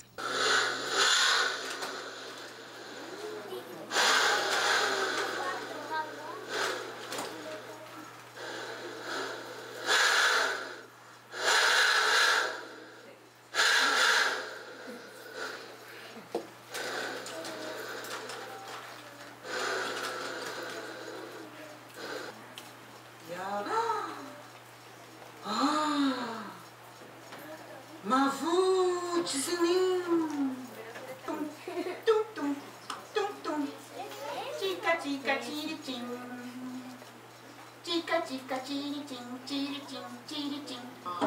Chica, chica, chirichín. Chica, chica, chirichín, chirichín, chirichín.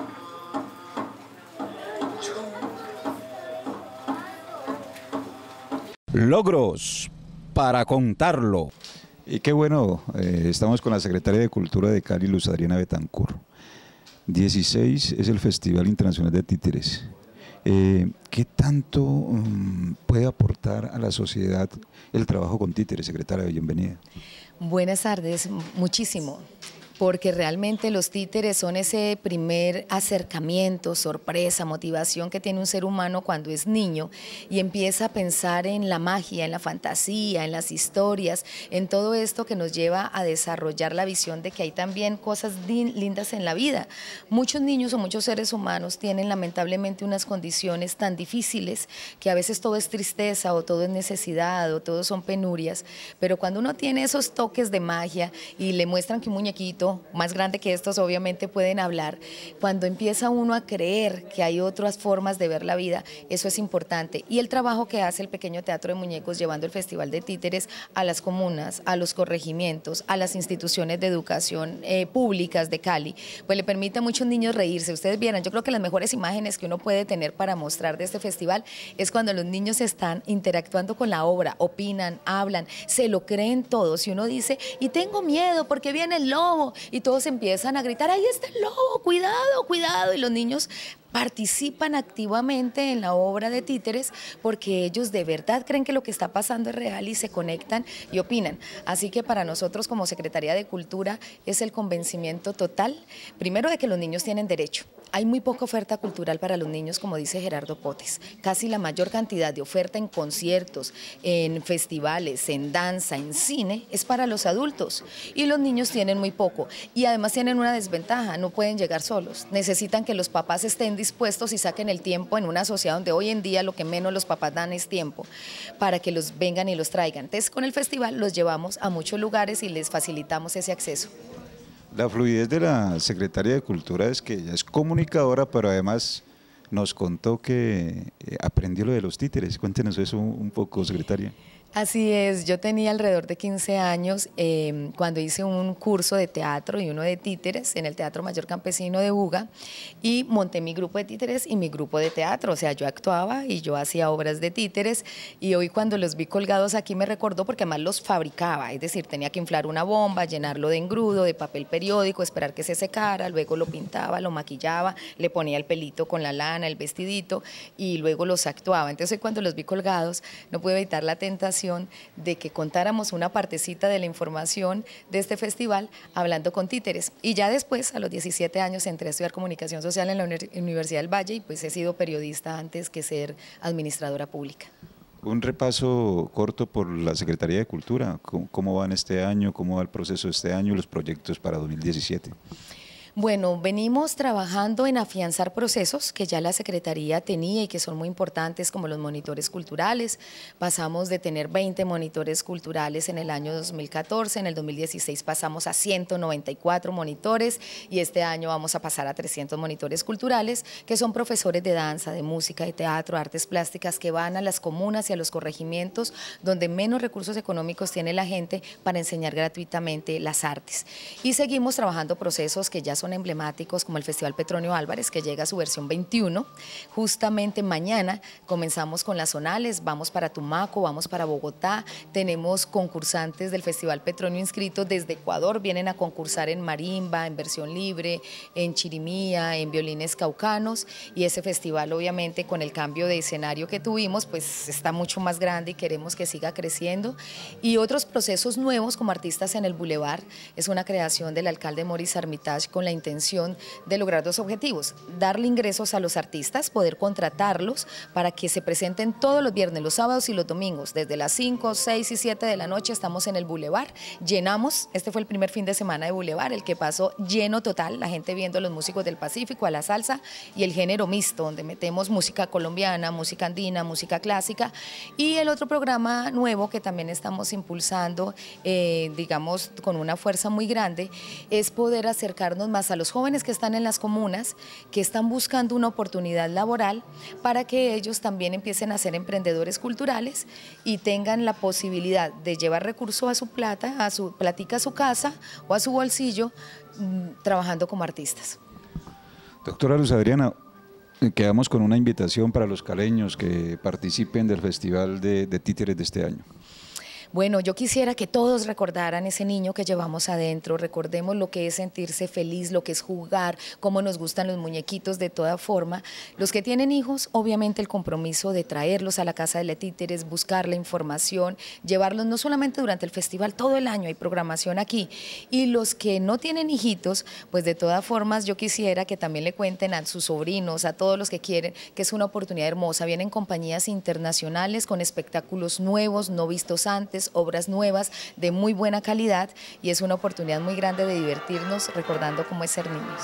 Logros para contarlo. Y qué bueno, eh, estamos con la Secretaria de Cultura de Cali, Luz Adriana Betancur. dieciséis es el Festival Internacional de Títeres. Eh, ¿Qué tanto um, puede aportar a la sociedad el trabajo con títeres, secretaria? Bienvenida. Buenas tardes, muchísimo, porque realmente los títeres son ese primer acercamiento, sorpresa, motivación que tiene un ser humano cuando es niño y empieza a pensar en la magia, en la fantasía, en las historias, en todo esto que nos lleva a desarrollar la visión de que hay también cosas lindas en la vida. Muchos niños o muchos seres humanos tienen lamentablemente unas condiciones tan difíciles que a veces todo es tristeza o todo es necesidad o todo son penurias, pero cuando uno tiene esos toques de magia y le muestran que un muñequito más grande que estos obviamente pueden hablar, cuando empieza uno a creer que hay otras formas de ver la vida, eso es importante. Y el trabajo que hace el Pequeño Teatro de Muñecos llevando el Festival de Títeres a las comunas, a los corregimientos, a las instituciones de educación eh, públicas de Cali, pues le permite a muchos niños reírse. Ustedes vieran, yo creo que las mejores imágenes que uno puede tener para mostrar de este festival es cuando los niños están interactuando con la obra, opinan, hablan, se lo creen todos. Y uno dice, y tengo miedo porque viene el lobo, y todos empiezan a gritar, ahí está el lobo, cuidado, cuidado, y los niños participan activamente en la obra de títeres porque ellos de verdad creen que lo que está pasando es real y se conectan y opinan. Así que para nosotros como Secretaría de Cultura es el convencimiento total, primero de que los niños tienen derecho. Hay muy poca oferta cultural para los niños, como dice Gerardo Potes. Casi la mayor cantidad de oferta en conciertos, en festivales, en danza, en cine, es para los adultos. Y los niños tienen muy poco. Y además tienen una desventaja, no pueden llegar solos. Necesitan que los papás estén dispuestos y saquen el tiempo en una sociedad donde hoy en día lo que menos los papás dan es tiempo para que los vengan y los traigan. Entonces con el festival los llevamos a muchos lugares y les facilitamos ese acceso. La fluidez de la Secretaría de Cultura es que ella es comunicadora, pero además nos contó que eh, aprendió lo de los títeres. Cuéntenos eso un poco, secretaria. Así es, yo tenía alrededor de quince años eh, cuando hice un curso de teatro y uno de títeres en el Teatro Mayor Campesino de Buga y monté mi grupo de títeres y mi grupo de teatro, o sea, yo actuaba y yo hacía obras de títeres y hoy cuando los vi colgados aquí me recordó porque además los fabricaba, es decir, tenía que inflar una bomba, llenarlo de engrudo, de papel periódico, esperar que se secara, luego lo pintaba, lo maquillaba, le ponía el pelito con la lana, el vestidito y luego los actuaba. Entonces hoy cuando los vi colgados no pude evitar la tentación de que contáramos una partecita de la información de este festival hablando con títeres. Y ya después, a los diecisiete años, entré a estudiar comunicación social en la Universidad del Valle y pues he sido periodista antes que ser administradora pública. Un repaso corto por la Secretaría de Cultura, ¿cómo, cómo van este año, cómo va el proceso de este año y los proyectos para dos mil diecisiete? Bueno, venimos trabajando en afianzar procesos que ya la Secretaría tenía y que son muy importantes, como los monitores culturales. Pasamos de tener veinte monitores culturales en el año dos mil catorce, en el dos mil dieciséis pasamos a ciento noventa y cuatro monitores y este año vamos a pasar a trescientos monitores culturales, que son profesores de danza, de música, de teatro, artes plásticas, que van a las comunas y a los corregimientos donde menos recursos económicos tiene la gente para enseñar gratuitamente las artes. Y seguimos trabajando procesos que ya son emblemáticos como el Festival Petronio Álvarez, que llega a su versión veintiuno. Justamente mañana comenzamos con las zonales, vamos para Tumaco, vamos para Bogotá, tenemos concursantes del Festival Petronio inscritos desde Ecuador, vienen a concursar en marimba, en versión libre, en chirimía, en violines caucanos, y ese festival obviamente con el cambio de escenario que tuvimos pues está mucho más grande y queremos que siga creciendo. Y otros procesos nuevos como Artistas en el Boulevard, es una creación del alcalde Maurice Armitage con la intención de lograr dos objetivos: darle ingresos a los artistas, poder contratarlos para que se presenten todos los viernes, los sábados y los domingos, desde las cinco, seis y siete de la noche estamos en el Boulevard, llenamos, este fue el primer fin de semana de Boulevard, el que pasó lleno total, la gente viendo a los músicos del Pacífico, a la salsa y el género mixto, donde metemos música colombiana, música andina, música clásica. Y el otro programa nuevo que también estamos impulsando, eh, digamos con una fuerza muy grande, es poder acercarnos más a los jóvenes que están en las comunas, que están buscando una oportunidad laboral para que ellos también empiecen a ser emprendedores culturales y tengan la posibilidad de llevar recursos a su plata, a su platica a su casa o a su bolsillo, mmm, trabajando como artistas. Doctora Luz Adriana, quedamos con una invitación para los caleños que participen del Festival de, de Títeres de este año. Bueno, yo quisiera que todos recordaran ese niño que llevamos adentro, recordemos lo que es sentirse feliz, lo que es jugar, cómo nos gustan los muñequitos de toda forma. Los que tienen hijos, obviamente el compromiso de traerlos a la Casa de los Títeres, buscar la información, llevarlos no solamente durante el festival, todo el año hay programación aquí. Y los que no tienen hijitos, pues de todas formas yo quisiera que también le cuenten a sus sobrinos, a todos los que quieren, que es una oportunidad hermosa. Vienen compañías internacionales con espectáculos nuevos, no vistos antes, obras nuevas de muy buena calidad y es una oportunidad muy grande de divertirnos recordando cómo es ser niños.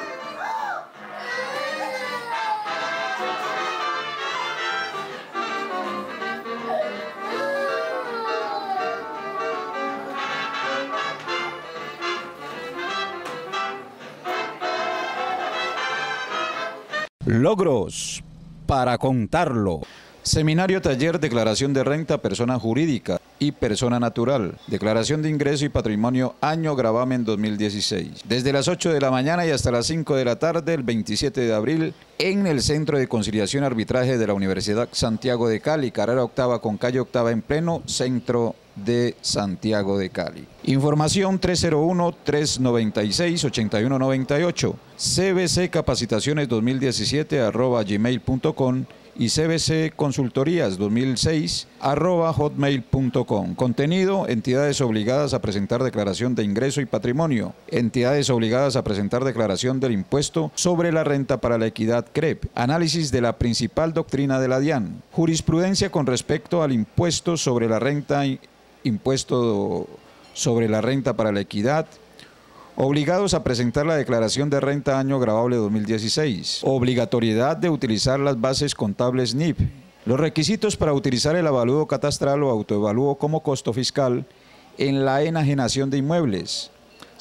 Logros para contarlo. Seminario Taller Declaración de Renta Persona Jurídica y Persona Natural. Declaración de Ingreso y Patrimonio Año Gravamen dos mil dieciséis. Desde las ocho de la mañana y hasta las cinco de la tarde, el veintisiete de abril, en el Centro de Conciliación y Arbitraje de la Universidad Santiago de Cali, carrera octava con calle octava en pleno centro de Santiago de Cali. Información tres cero uno, tres nueve seis, ocho uno nueve ocho, cbccapacitaciones dos mil diecisiete arroba gmail punto com y cbcconsultorías dos mil seis arroba hotmail punto com. Contenido: entidades obligadas a presentar declaración de ingreso y patrimonio, entidades obligadas a presentar declaración del impuesto sobre la renta para la equidad C R E P, análisis de la principal doctrina de la DIAN, jurisprudencia con respecto al impuesto sobre la renta, impuesto sobre la renta para la equidad, obligados a presentar la declaración de renta año gravable dos mil dieciséis, obligatoriedad de utilizar las bases contables N I P, los requisitos para utilizar el avalúo catastral o autoevalúo como costo fiscal en la enajenación de inmuebles,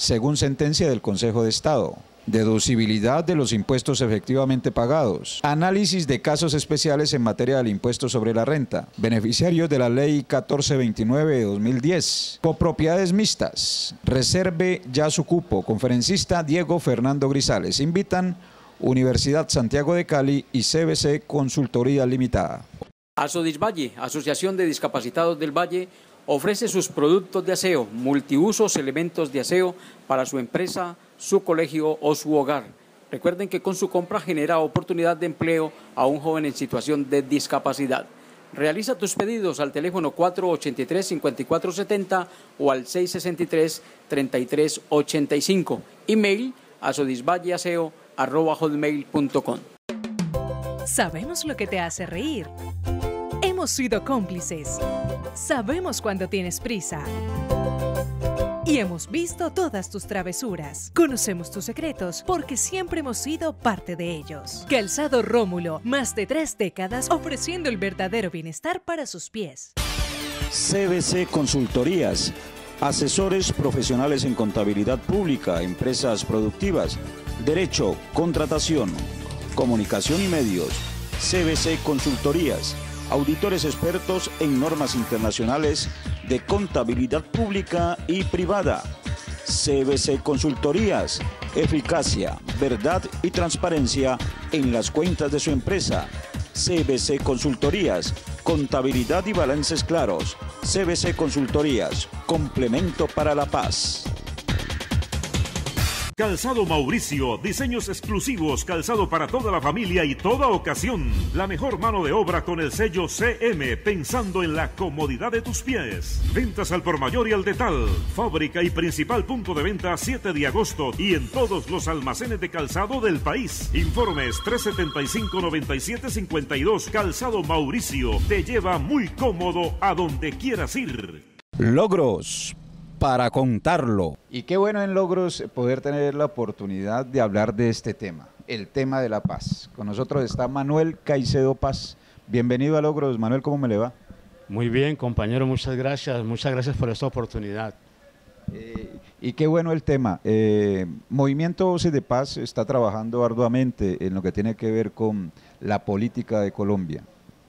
según sentencia del Consejo de Estado. Deducibilidad de los impuestos efectivamente pagados. Análisis de casos especiales en materia del impuesto sobre la renta. Beneficiarios de la Ley catorce veintinueve de dos mil diez. Copropiedades mixtas. Reserve ya su cupo. Conferencista Diego Fernando Grisales. Invitan Universidad Santiago de Cali y C B C Consultoría Limitada. Asodisvalle, Asociación de Discapacitados del Valle, ofrece sus productos de aseo, multiusos, elementos de aseo para su empresa, su colegio o su hogar. Recuerden que con su compra genera oportunidad de empleo a un joven en situación de discapacidad. Realiza tus pedidos al teléfono cuatro ochenta y tres, cincuenta y cuatro setenta o al seis sesenta y tres, treinta y tres ochenta y cinco. Email asodisvalleaseo arroba hotmail punto com. Sabemos lo que te hace reír. Hemos sido cómplices. Sabemos cuando tienes prisa. Y hemos visto todas tus travesuras. Conocemos tus secretos porque siempre hemos sido parte de ellos. Calzado Rómulo, más de tres décadas ofreciendo el verdadero bienestar para sus pies. C B C Consultorías, asesores profesionales en contabilidad pública, empresas productivas, derecho, contratación, comunicación y medios. C B C Consultorías, auditores expertos en normas internacionales de contabilidad pública y privada. C B C Consultorías, eficacia, verdad y transparencia en las cuentas de su empresa. C B C Consultorías, contabilidad y balances claros. C B C Consultorías, complemento para la paz. Calzado Mauricio, diseños exclusivos, calzado para toda la familia y toda ocasión. La mejor mano de obra con el sello C M, pensando en la comodidad de tus pies. Ventas al por mayor y al detal. Fábrica y principal punto de venta siete de agosto y en todos los almacenes de calzado del país. Informes tres setenta y cinco, noventa y siete cincuenta y dos. Calzado Mauricio te lleva muy cómodo a donde quieras ir. Logros para contarlo. Y qué bueno en Logros poder tener la oportunidad de hablar de este tema, el tema de la paz. Con nosotros está Manuel Caicedo Paz. Bienvenido a Logros. Manuel, ¿cómo me le va? Muy bien, compañero, muchas gracias. Muchas gracias por esta oportunidad. Eh, y qué bueno el tema. Eh, Movimiento Voces de Paz está trabajando arduamente en lo que tiene que ver con la política de Colombia.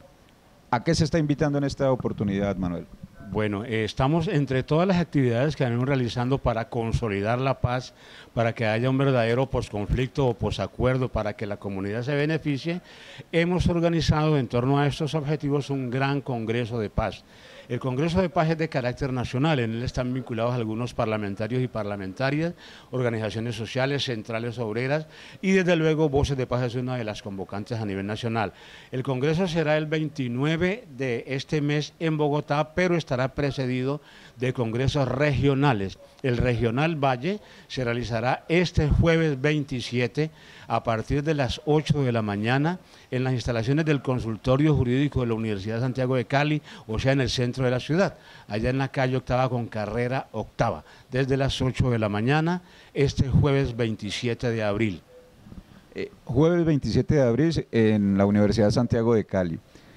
¿A qué se está invitando en esta oportunidad, Manuel? Bueno, eh, estamos entre todas las actividades que venimos realizando para consolidar la paz, para que haya un verdadero posconflicto o posacuerdo, para que la comunidad se beneficie, hemos organizado en torno a estos objetivos un gran Congreso de Paz. El Congreso de Paz es de carácter nacional, en él están vinculados algunos parlamentarios y parlamentarias, organizaciones sociales, centrales obreras y desde luego Voces de Paz es una de las convocantes a nivel nacional. El Congreso será el veintinueve de este mes en Bogotá, pero estará precedido de congresos regionales. El Regional Valle se realizará este jueves veintisiete a partir de las ocho de la mañana en las instalaciones del Consultorio Jurídico de la Universidad de Santiago de Cali, o sea, en el centro de la ciudad, allá en la calle Octava con carrera Octava, desde las ocho de la mañana, este jueves veintisiete de abril. Eh, jueves veintisiete de abril en la Universidad de Santiago de Cali.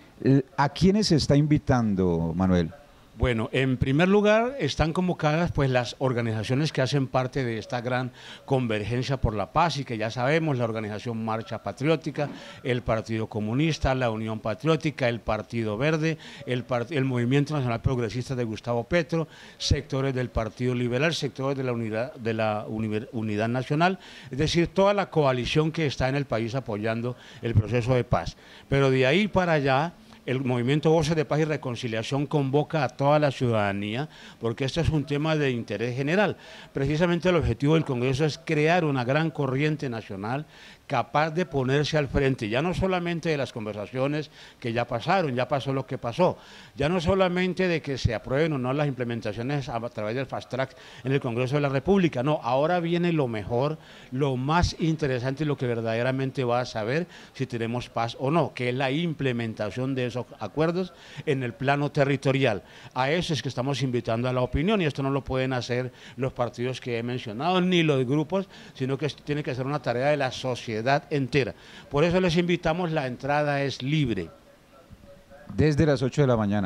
¿A quiénes se está invitando, Manuel? Bueno, en primer lugar están convocadas pues las organizaciones que hacen parte de esta gran convergencia por la paz y que ya sabemos, la organización Marcha Patriótica, el Partido Comunista, la Unión Patriótica, el Partido Verde, el, part el Movimiento Nacional Progresista de Gustavo Petro, sectores del Partido Liberal, sectores de la Unidad, de la Unidad Nacional, es decir, toda la coalición que está en el país apoyando el proceso de paz. Pero de ahí para allá, el Movimiento Voces de Paz y Reconciliación convoca a toda la ciudadanía porque este es un tema de interés general. Precisamente el objetivo del Congreso es crear una gran corriente nacional capaz de ponerse al frente, ya no solamente de las conversaciones que ya pasaron, ya pasó lo que pasó, ya no solamente de que se aprueben o no las implementaciones a través del Fast Track en el Congreso de la República, no, ahora viene lo mejor, lo más interesante y lo que verdaderamente va a saber si tenemos paz o no, que es la implementación de esos acuerdos en el plano territorial. A eso es que estamos invitando a la opinión y esto no lo pueden hacer los partidos que he mencionado ni los grupos, sino que tiene que ser una tarea de la sociedad entera. Por eso les invitamos, la entrada es libre. Desde las ocho de la mañana, ¿no?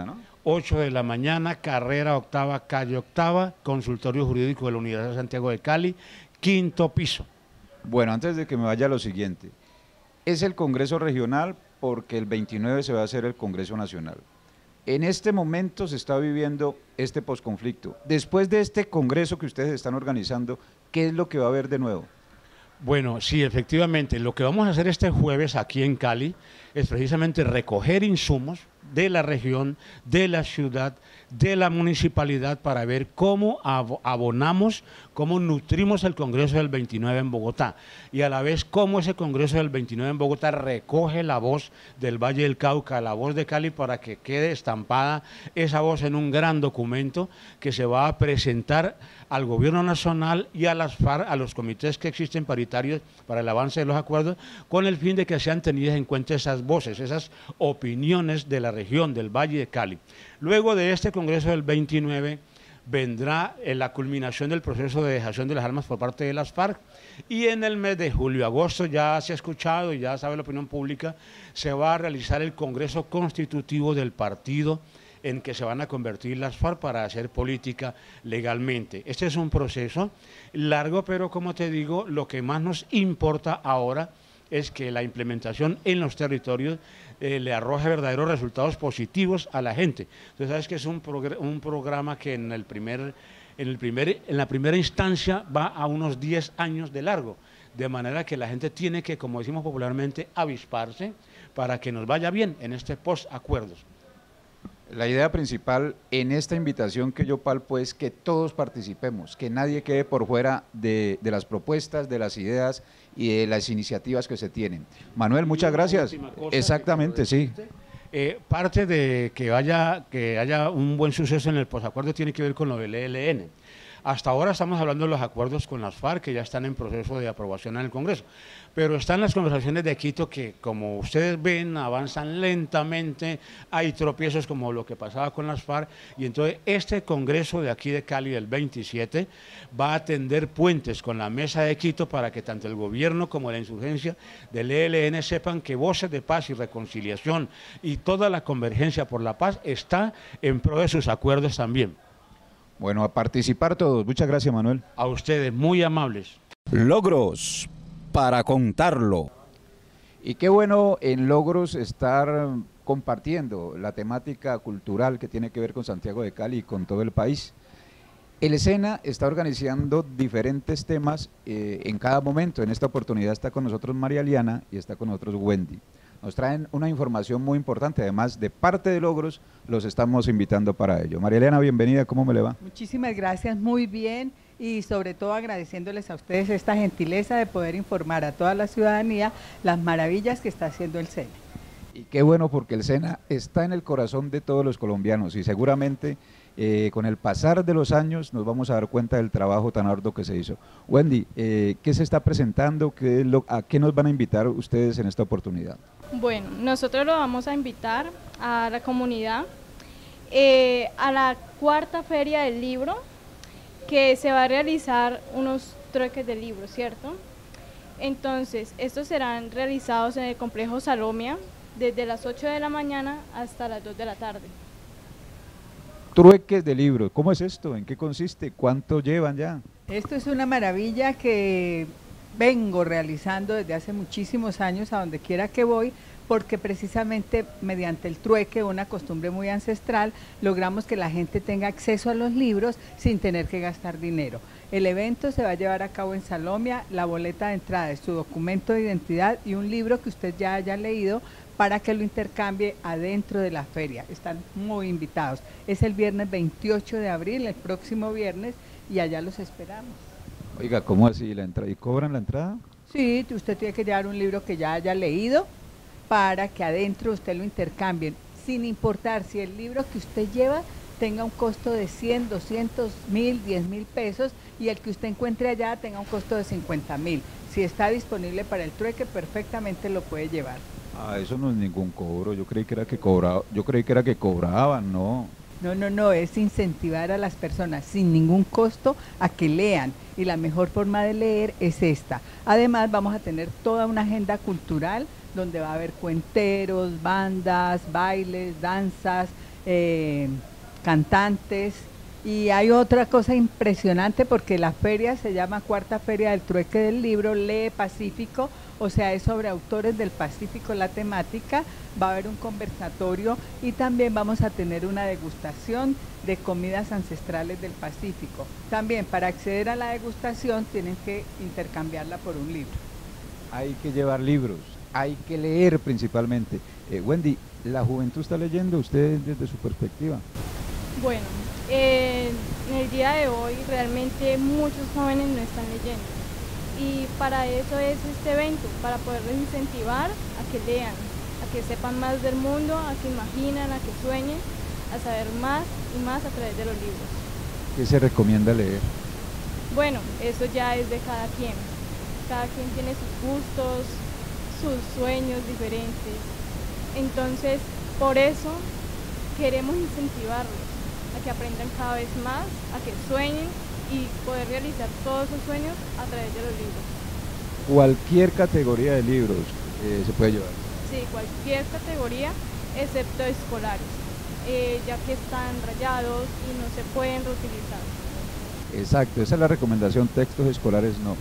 ocho de la mañana, carrera octava, calle octava, consultorio jurídico de la Universidad de Santiago de Cali, quinto piso. Bueno, antes de que me vaya a lo siguiente, es el Congreso Regional porque el veintinueve se va a hacer el Congreso Nacional. En este momento se está viviendo este posconflicto. Después de este Congreso que ustedes están organizando, ¿qué es lo que va a haber de nuevo? Bueno, sí, efectivamente, lo que vamos a hacer este jueves aquí en Cali es precisamente recoger insumos de la región, de la ciudad, de la municipalidad para ver cómo abonamos, cómo nutrimos el Congreso del veintinueve en Bogotá y a la vez cómo ese Congreso del veintinueve en Bogotá recoge la voz del Valle del Cauca, la voz de Cali, para que quede estampada esa voz en un gran documento que se va a presentar al Gobierno Nacional y a las FARC, a los comités que existen paritarios para el avance de los acuerdos, con el fin de que sean tenidas en cuenta esas voces, esas opiniones de la región del Valle de Cali. Luego de este Congreso del veintinueve vendrá la culminación del proceso de dejación de las armas por parte de las FARC y en el mes de julio-agosto, ya se ha escuchado y ya sabe la opinión pública, se va a realizar el Congreso Constitutivo del partido en que se van a convertir las FARC para hacer política legalmente. Este es un proceso largo, pero como te digo, lo que más nos importa ahora es que la implementación en los territorios eh, le arroje verdaderos resultados positivos a la gente. Entonces, sabes que es un, progr un programa que en, el primer, en, el primer, en la primera instancia va a unos diez años de largo, de manera que la gente tiene que, como decimos popularmente, avisparse para que nos vaya bien en este post-acuerdos. La idea principal en esta invitación que yo palpo es que todos participemos, que nadie quede por fuera de, de las propuestas, de las ideas y de las iniciativas que se tienen. Manuel, muchas gracias. Exactamente, sí. Eh, parte de que haya, que haya un buen suceso en el posacuerdo tiene que ver con lo del E L N. Hasta ahora estamos hablando de los acuerdos con las FARC, que ya están en proceso de aprobación en el Congreso, pero están las conversaciones de Quito que, como ustedes ven, avanzan lentamente, hay tropiezos como lo que pasaba con las FARC, y entonces este Congreso de aquí de Cali del veintisiete va a tender puentes con la Mesa de Quito para que tanto el gobierno como la insurgencia del E L N sepan que voces de paz y reconciliación y toda la convergencia por la paz está en pro de sus acuerdos también. Bueno, a participar todos. Muchas gracias, Manuel. A ustedes, muy amables. Logros para contarlo. Y qué bueno en Logros estar compartiendo la temática cultural que tiene que ver con Santiago de Cali y con todo el país. El Escena está organizando diferentes temas eh, en cada momento. En esta oportunidad está con nosotros María Liana y está con nosotros Wendy. Nos traen una información muy importante, además de parte de Logros, los estamos invitando para ello. María Elena, bienvenida, ¿cómo me le va? Muchísimas gracias, muy bien, y sobre todo agradeciéndoles a ustedes esta gentileza de poder informar a toda la ciudadanía las maravillas que está haciendo el SENA. Y qué bueno, porque el SENA está en el corazón de todos los colombianos y seguramente eh, con el pasar de los años nos vamos a dar cuenta del trabajo tan arduo que se hizo. Wendy, eh, ¿qué se está presentando? ¿Qué es lo, ¿A qué nos van a invitar ustedes en esta oportunidad? Bueno, nosotros lo vamos a invitar a la comunidad eh, a la cuarta feria del libro, que se va a realizar unos trueques de libros, ¿cierto? Entonces, estos serán realizados en el complejo Salomia desde las ocho de la mañana hasta las dos de la tarde. Trueques de libros, ¿cómo es esto? ¿En qué consiste? ¿Cuánto llevan ya? Esto es una maravilla que vengo realizando desde hace muchísimos años a donde quiera que voy, porque precisamente mediante el trueque, una costumbre muy ancestral, logramos que la gente tenga acceso a los libros sin tener que gastar dinero. El evento se va a llevar a cabo en Salomia, la boleta de entrada es su documento de identidad y un libro que usted ya haya leído para que lo intercambie adentro de la feria. Están muy invitados. Es el viernes veintiocho de abril, el próximo viernes, y allá los esperamos. Oiga, ¿cómo así la entrada? ¿Y cobran la entrada? Sí, usted tiene que llevar un libro que ya haya leído para que adentro usted lo intercambien, sin importar si el libro que usted lleva tenga un costo de cien, doscientos, mil, diez mil pesos y el que usted encuentre allá tenga un costo de cincuenta mil. Si está disponible para el trueque, perfectamente lo puede llevar. Ah, eso no es ningún cobro, yo creí que era que cobraba, yo creí que era que cobraban, no. No, no, no, es incentivar a las personas sin ningún costo a que lean, y la mejor forma de leer es esta. Además vamos a tener toda una agenda cultural donde va a haber cuenteros, bandas, bailes, danzas, eh, cantantes. Y hay otra cosa impresionante porque la feria se llama Cuarta Feria del Trueque del Libro, Lee Pacífico, o sea, es sobre autores del Pacífico la temática. Va a haber un conversatorio y también vamos a tener una degustación de comidas ancestrales del Pacífico. También para acceder a la degustación tienen que intercambiarla por un libro. Hay que llevar libros, hay que leer principalmente. Eh, Wendy, ¿la juventud está leyendo usted desde su perspectiva? Bueno, eh, en el día de hoy realmente muchos jóvenes no están leyendo y para eso es este evento, para poderlos incentivar a que lean, a que sepan más del mundo, a que imaginan, a que sueñen, a saber más y más a través de los libros. ¿Qué se recomienda leer? Bueno, eso ya es de cada quien, cada quien tiene sus gustos, sus sueños diferentes, entonces por eso queremos incentivarlos a que aprendan cada vez más, a que sueñen y poder realizar todos sus sueños a través de los libros. Cualquier categoría de libros eh, se puede llevar. Sí, cualquier categoría excepto escolares, eh, ya que están rayados y no se pueden reutilizar. Exacto, esa es la recomendación, textos escolares no.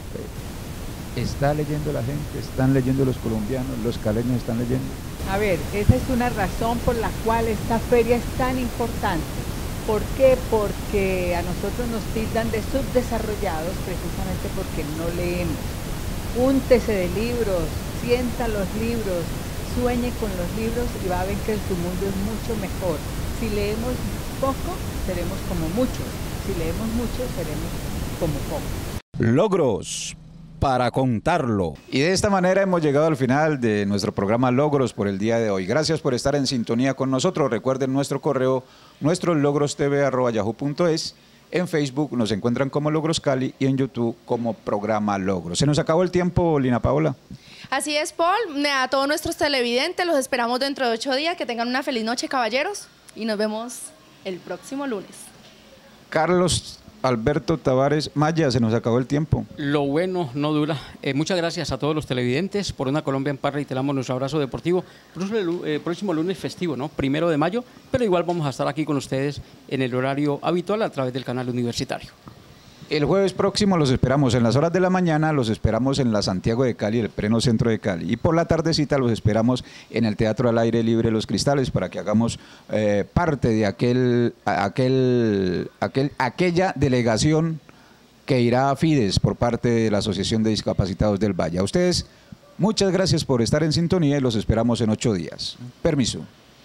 ¿Está leyendo la gente? ¿Están leyendo los colombianos? ¿Los caleños están leyendo? A ver, esa es una razón por la cual esta feria es tan importante. ¿Por qué? Porque a nosotros nos tildan de subdesarrollados precisamente porque no leemos. Úntese de libros, sienta los libros, sueñe con los libros y va a ver que su mundo es mucho mejor. Si leemos poco, seremos como muchos. Si leemos mucho, seremos como pocos. Logros para contarlo. Y de esta manera hemos llegado al final de nuestro programa Logros por el día de hoy. Gracias por estar en sintonía con nosotros. Recuerden nuestro correo, nuestros logrostv arroba yahoo punto es. En Facebook nos encuentran como Logros Cali y en YouTube como Programa Logros. Se nos acabó el tiempo, Lina Paola. Así es, Paul. A todos nuestros televidentes los esperamos dentro de ocho días. Que tengan una feliz noche, caballeros. Y nos vemos el próximo lunes. Carlos Alberto Tavares Maya, se nos acabó el tiempo. Lo bueno no dura. Eh, muchas gracias a todos los televidentes. Por una Colombia en paz reiteramos nuestro abrazo deportivo. Próximo, eh, próximo lunes festivo, ¿no? Primero de mayo, pero igual vamos a estar aquí con ustedes en el horario habitual a través del canal universitario. El jueves próximo los esperamos en las horas de la mañana, los esperamos en la Santiago de Cali, el pleno centro de Cali. Y por la tardecita los esperamos en el Teatro al Aire Libre Los Cristales para que hagamos eh, parte de aquel, aquel, aquel, aquella delegación que irá a Fides por parte de la Asociación de Discapacitados del Valle. A ustedes, muchas gracias por estar en sintonía y los esperamos en ocho días. Permiso.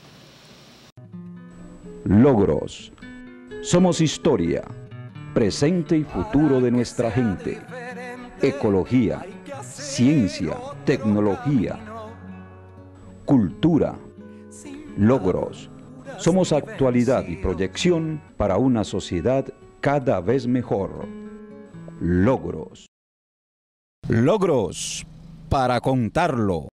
Logros. Somos historia, presente y futuro de nuestra gente. Ecología, ciencia, tecnología, cultura. Logros. Somos actualidad y proyección para una sociedad cada vez mejor. Logros. Logros para contarlo.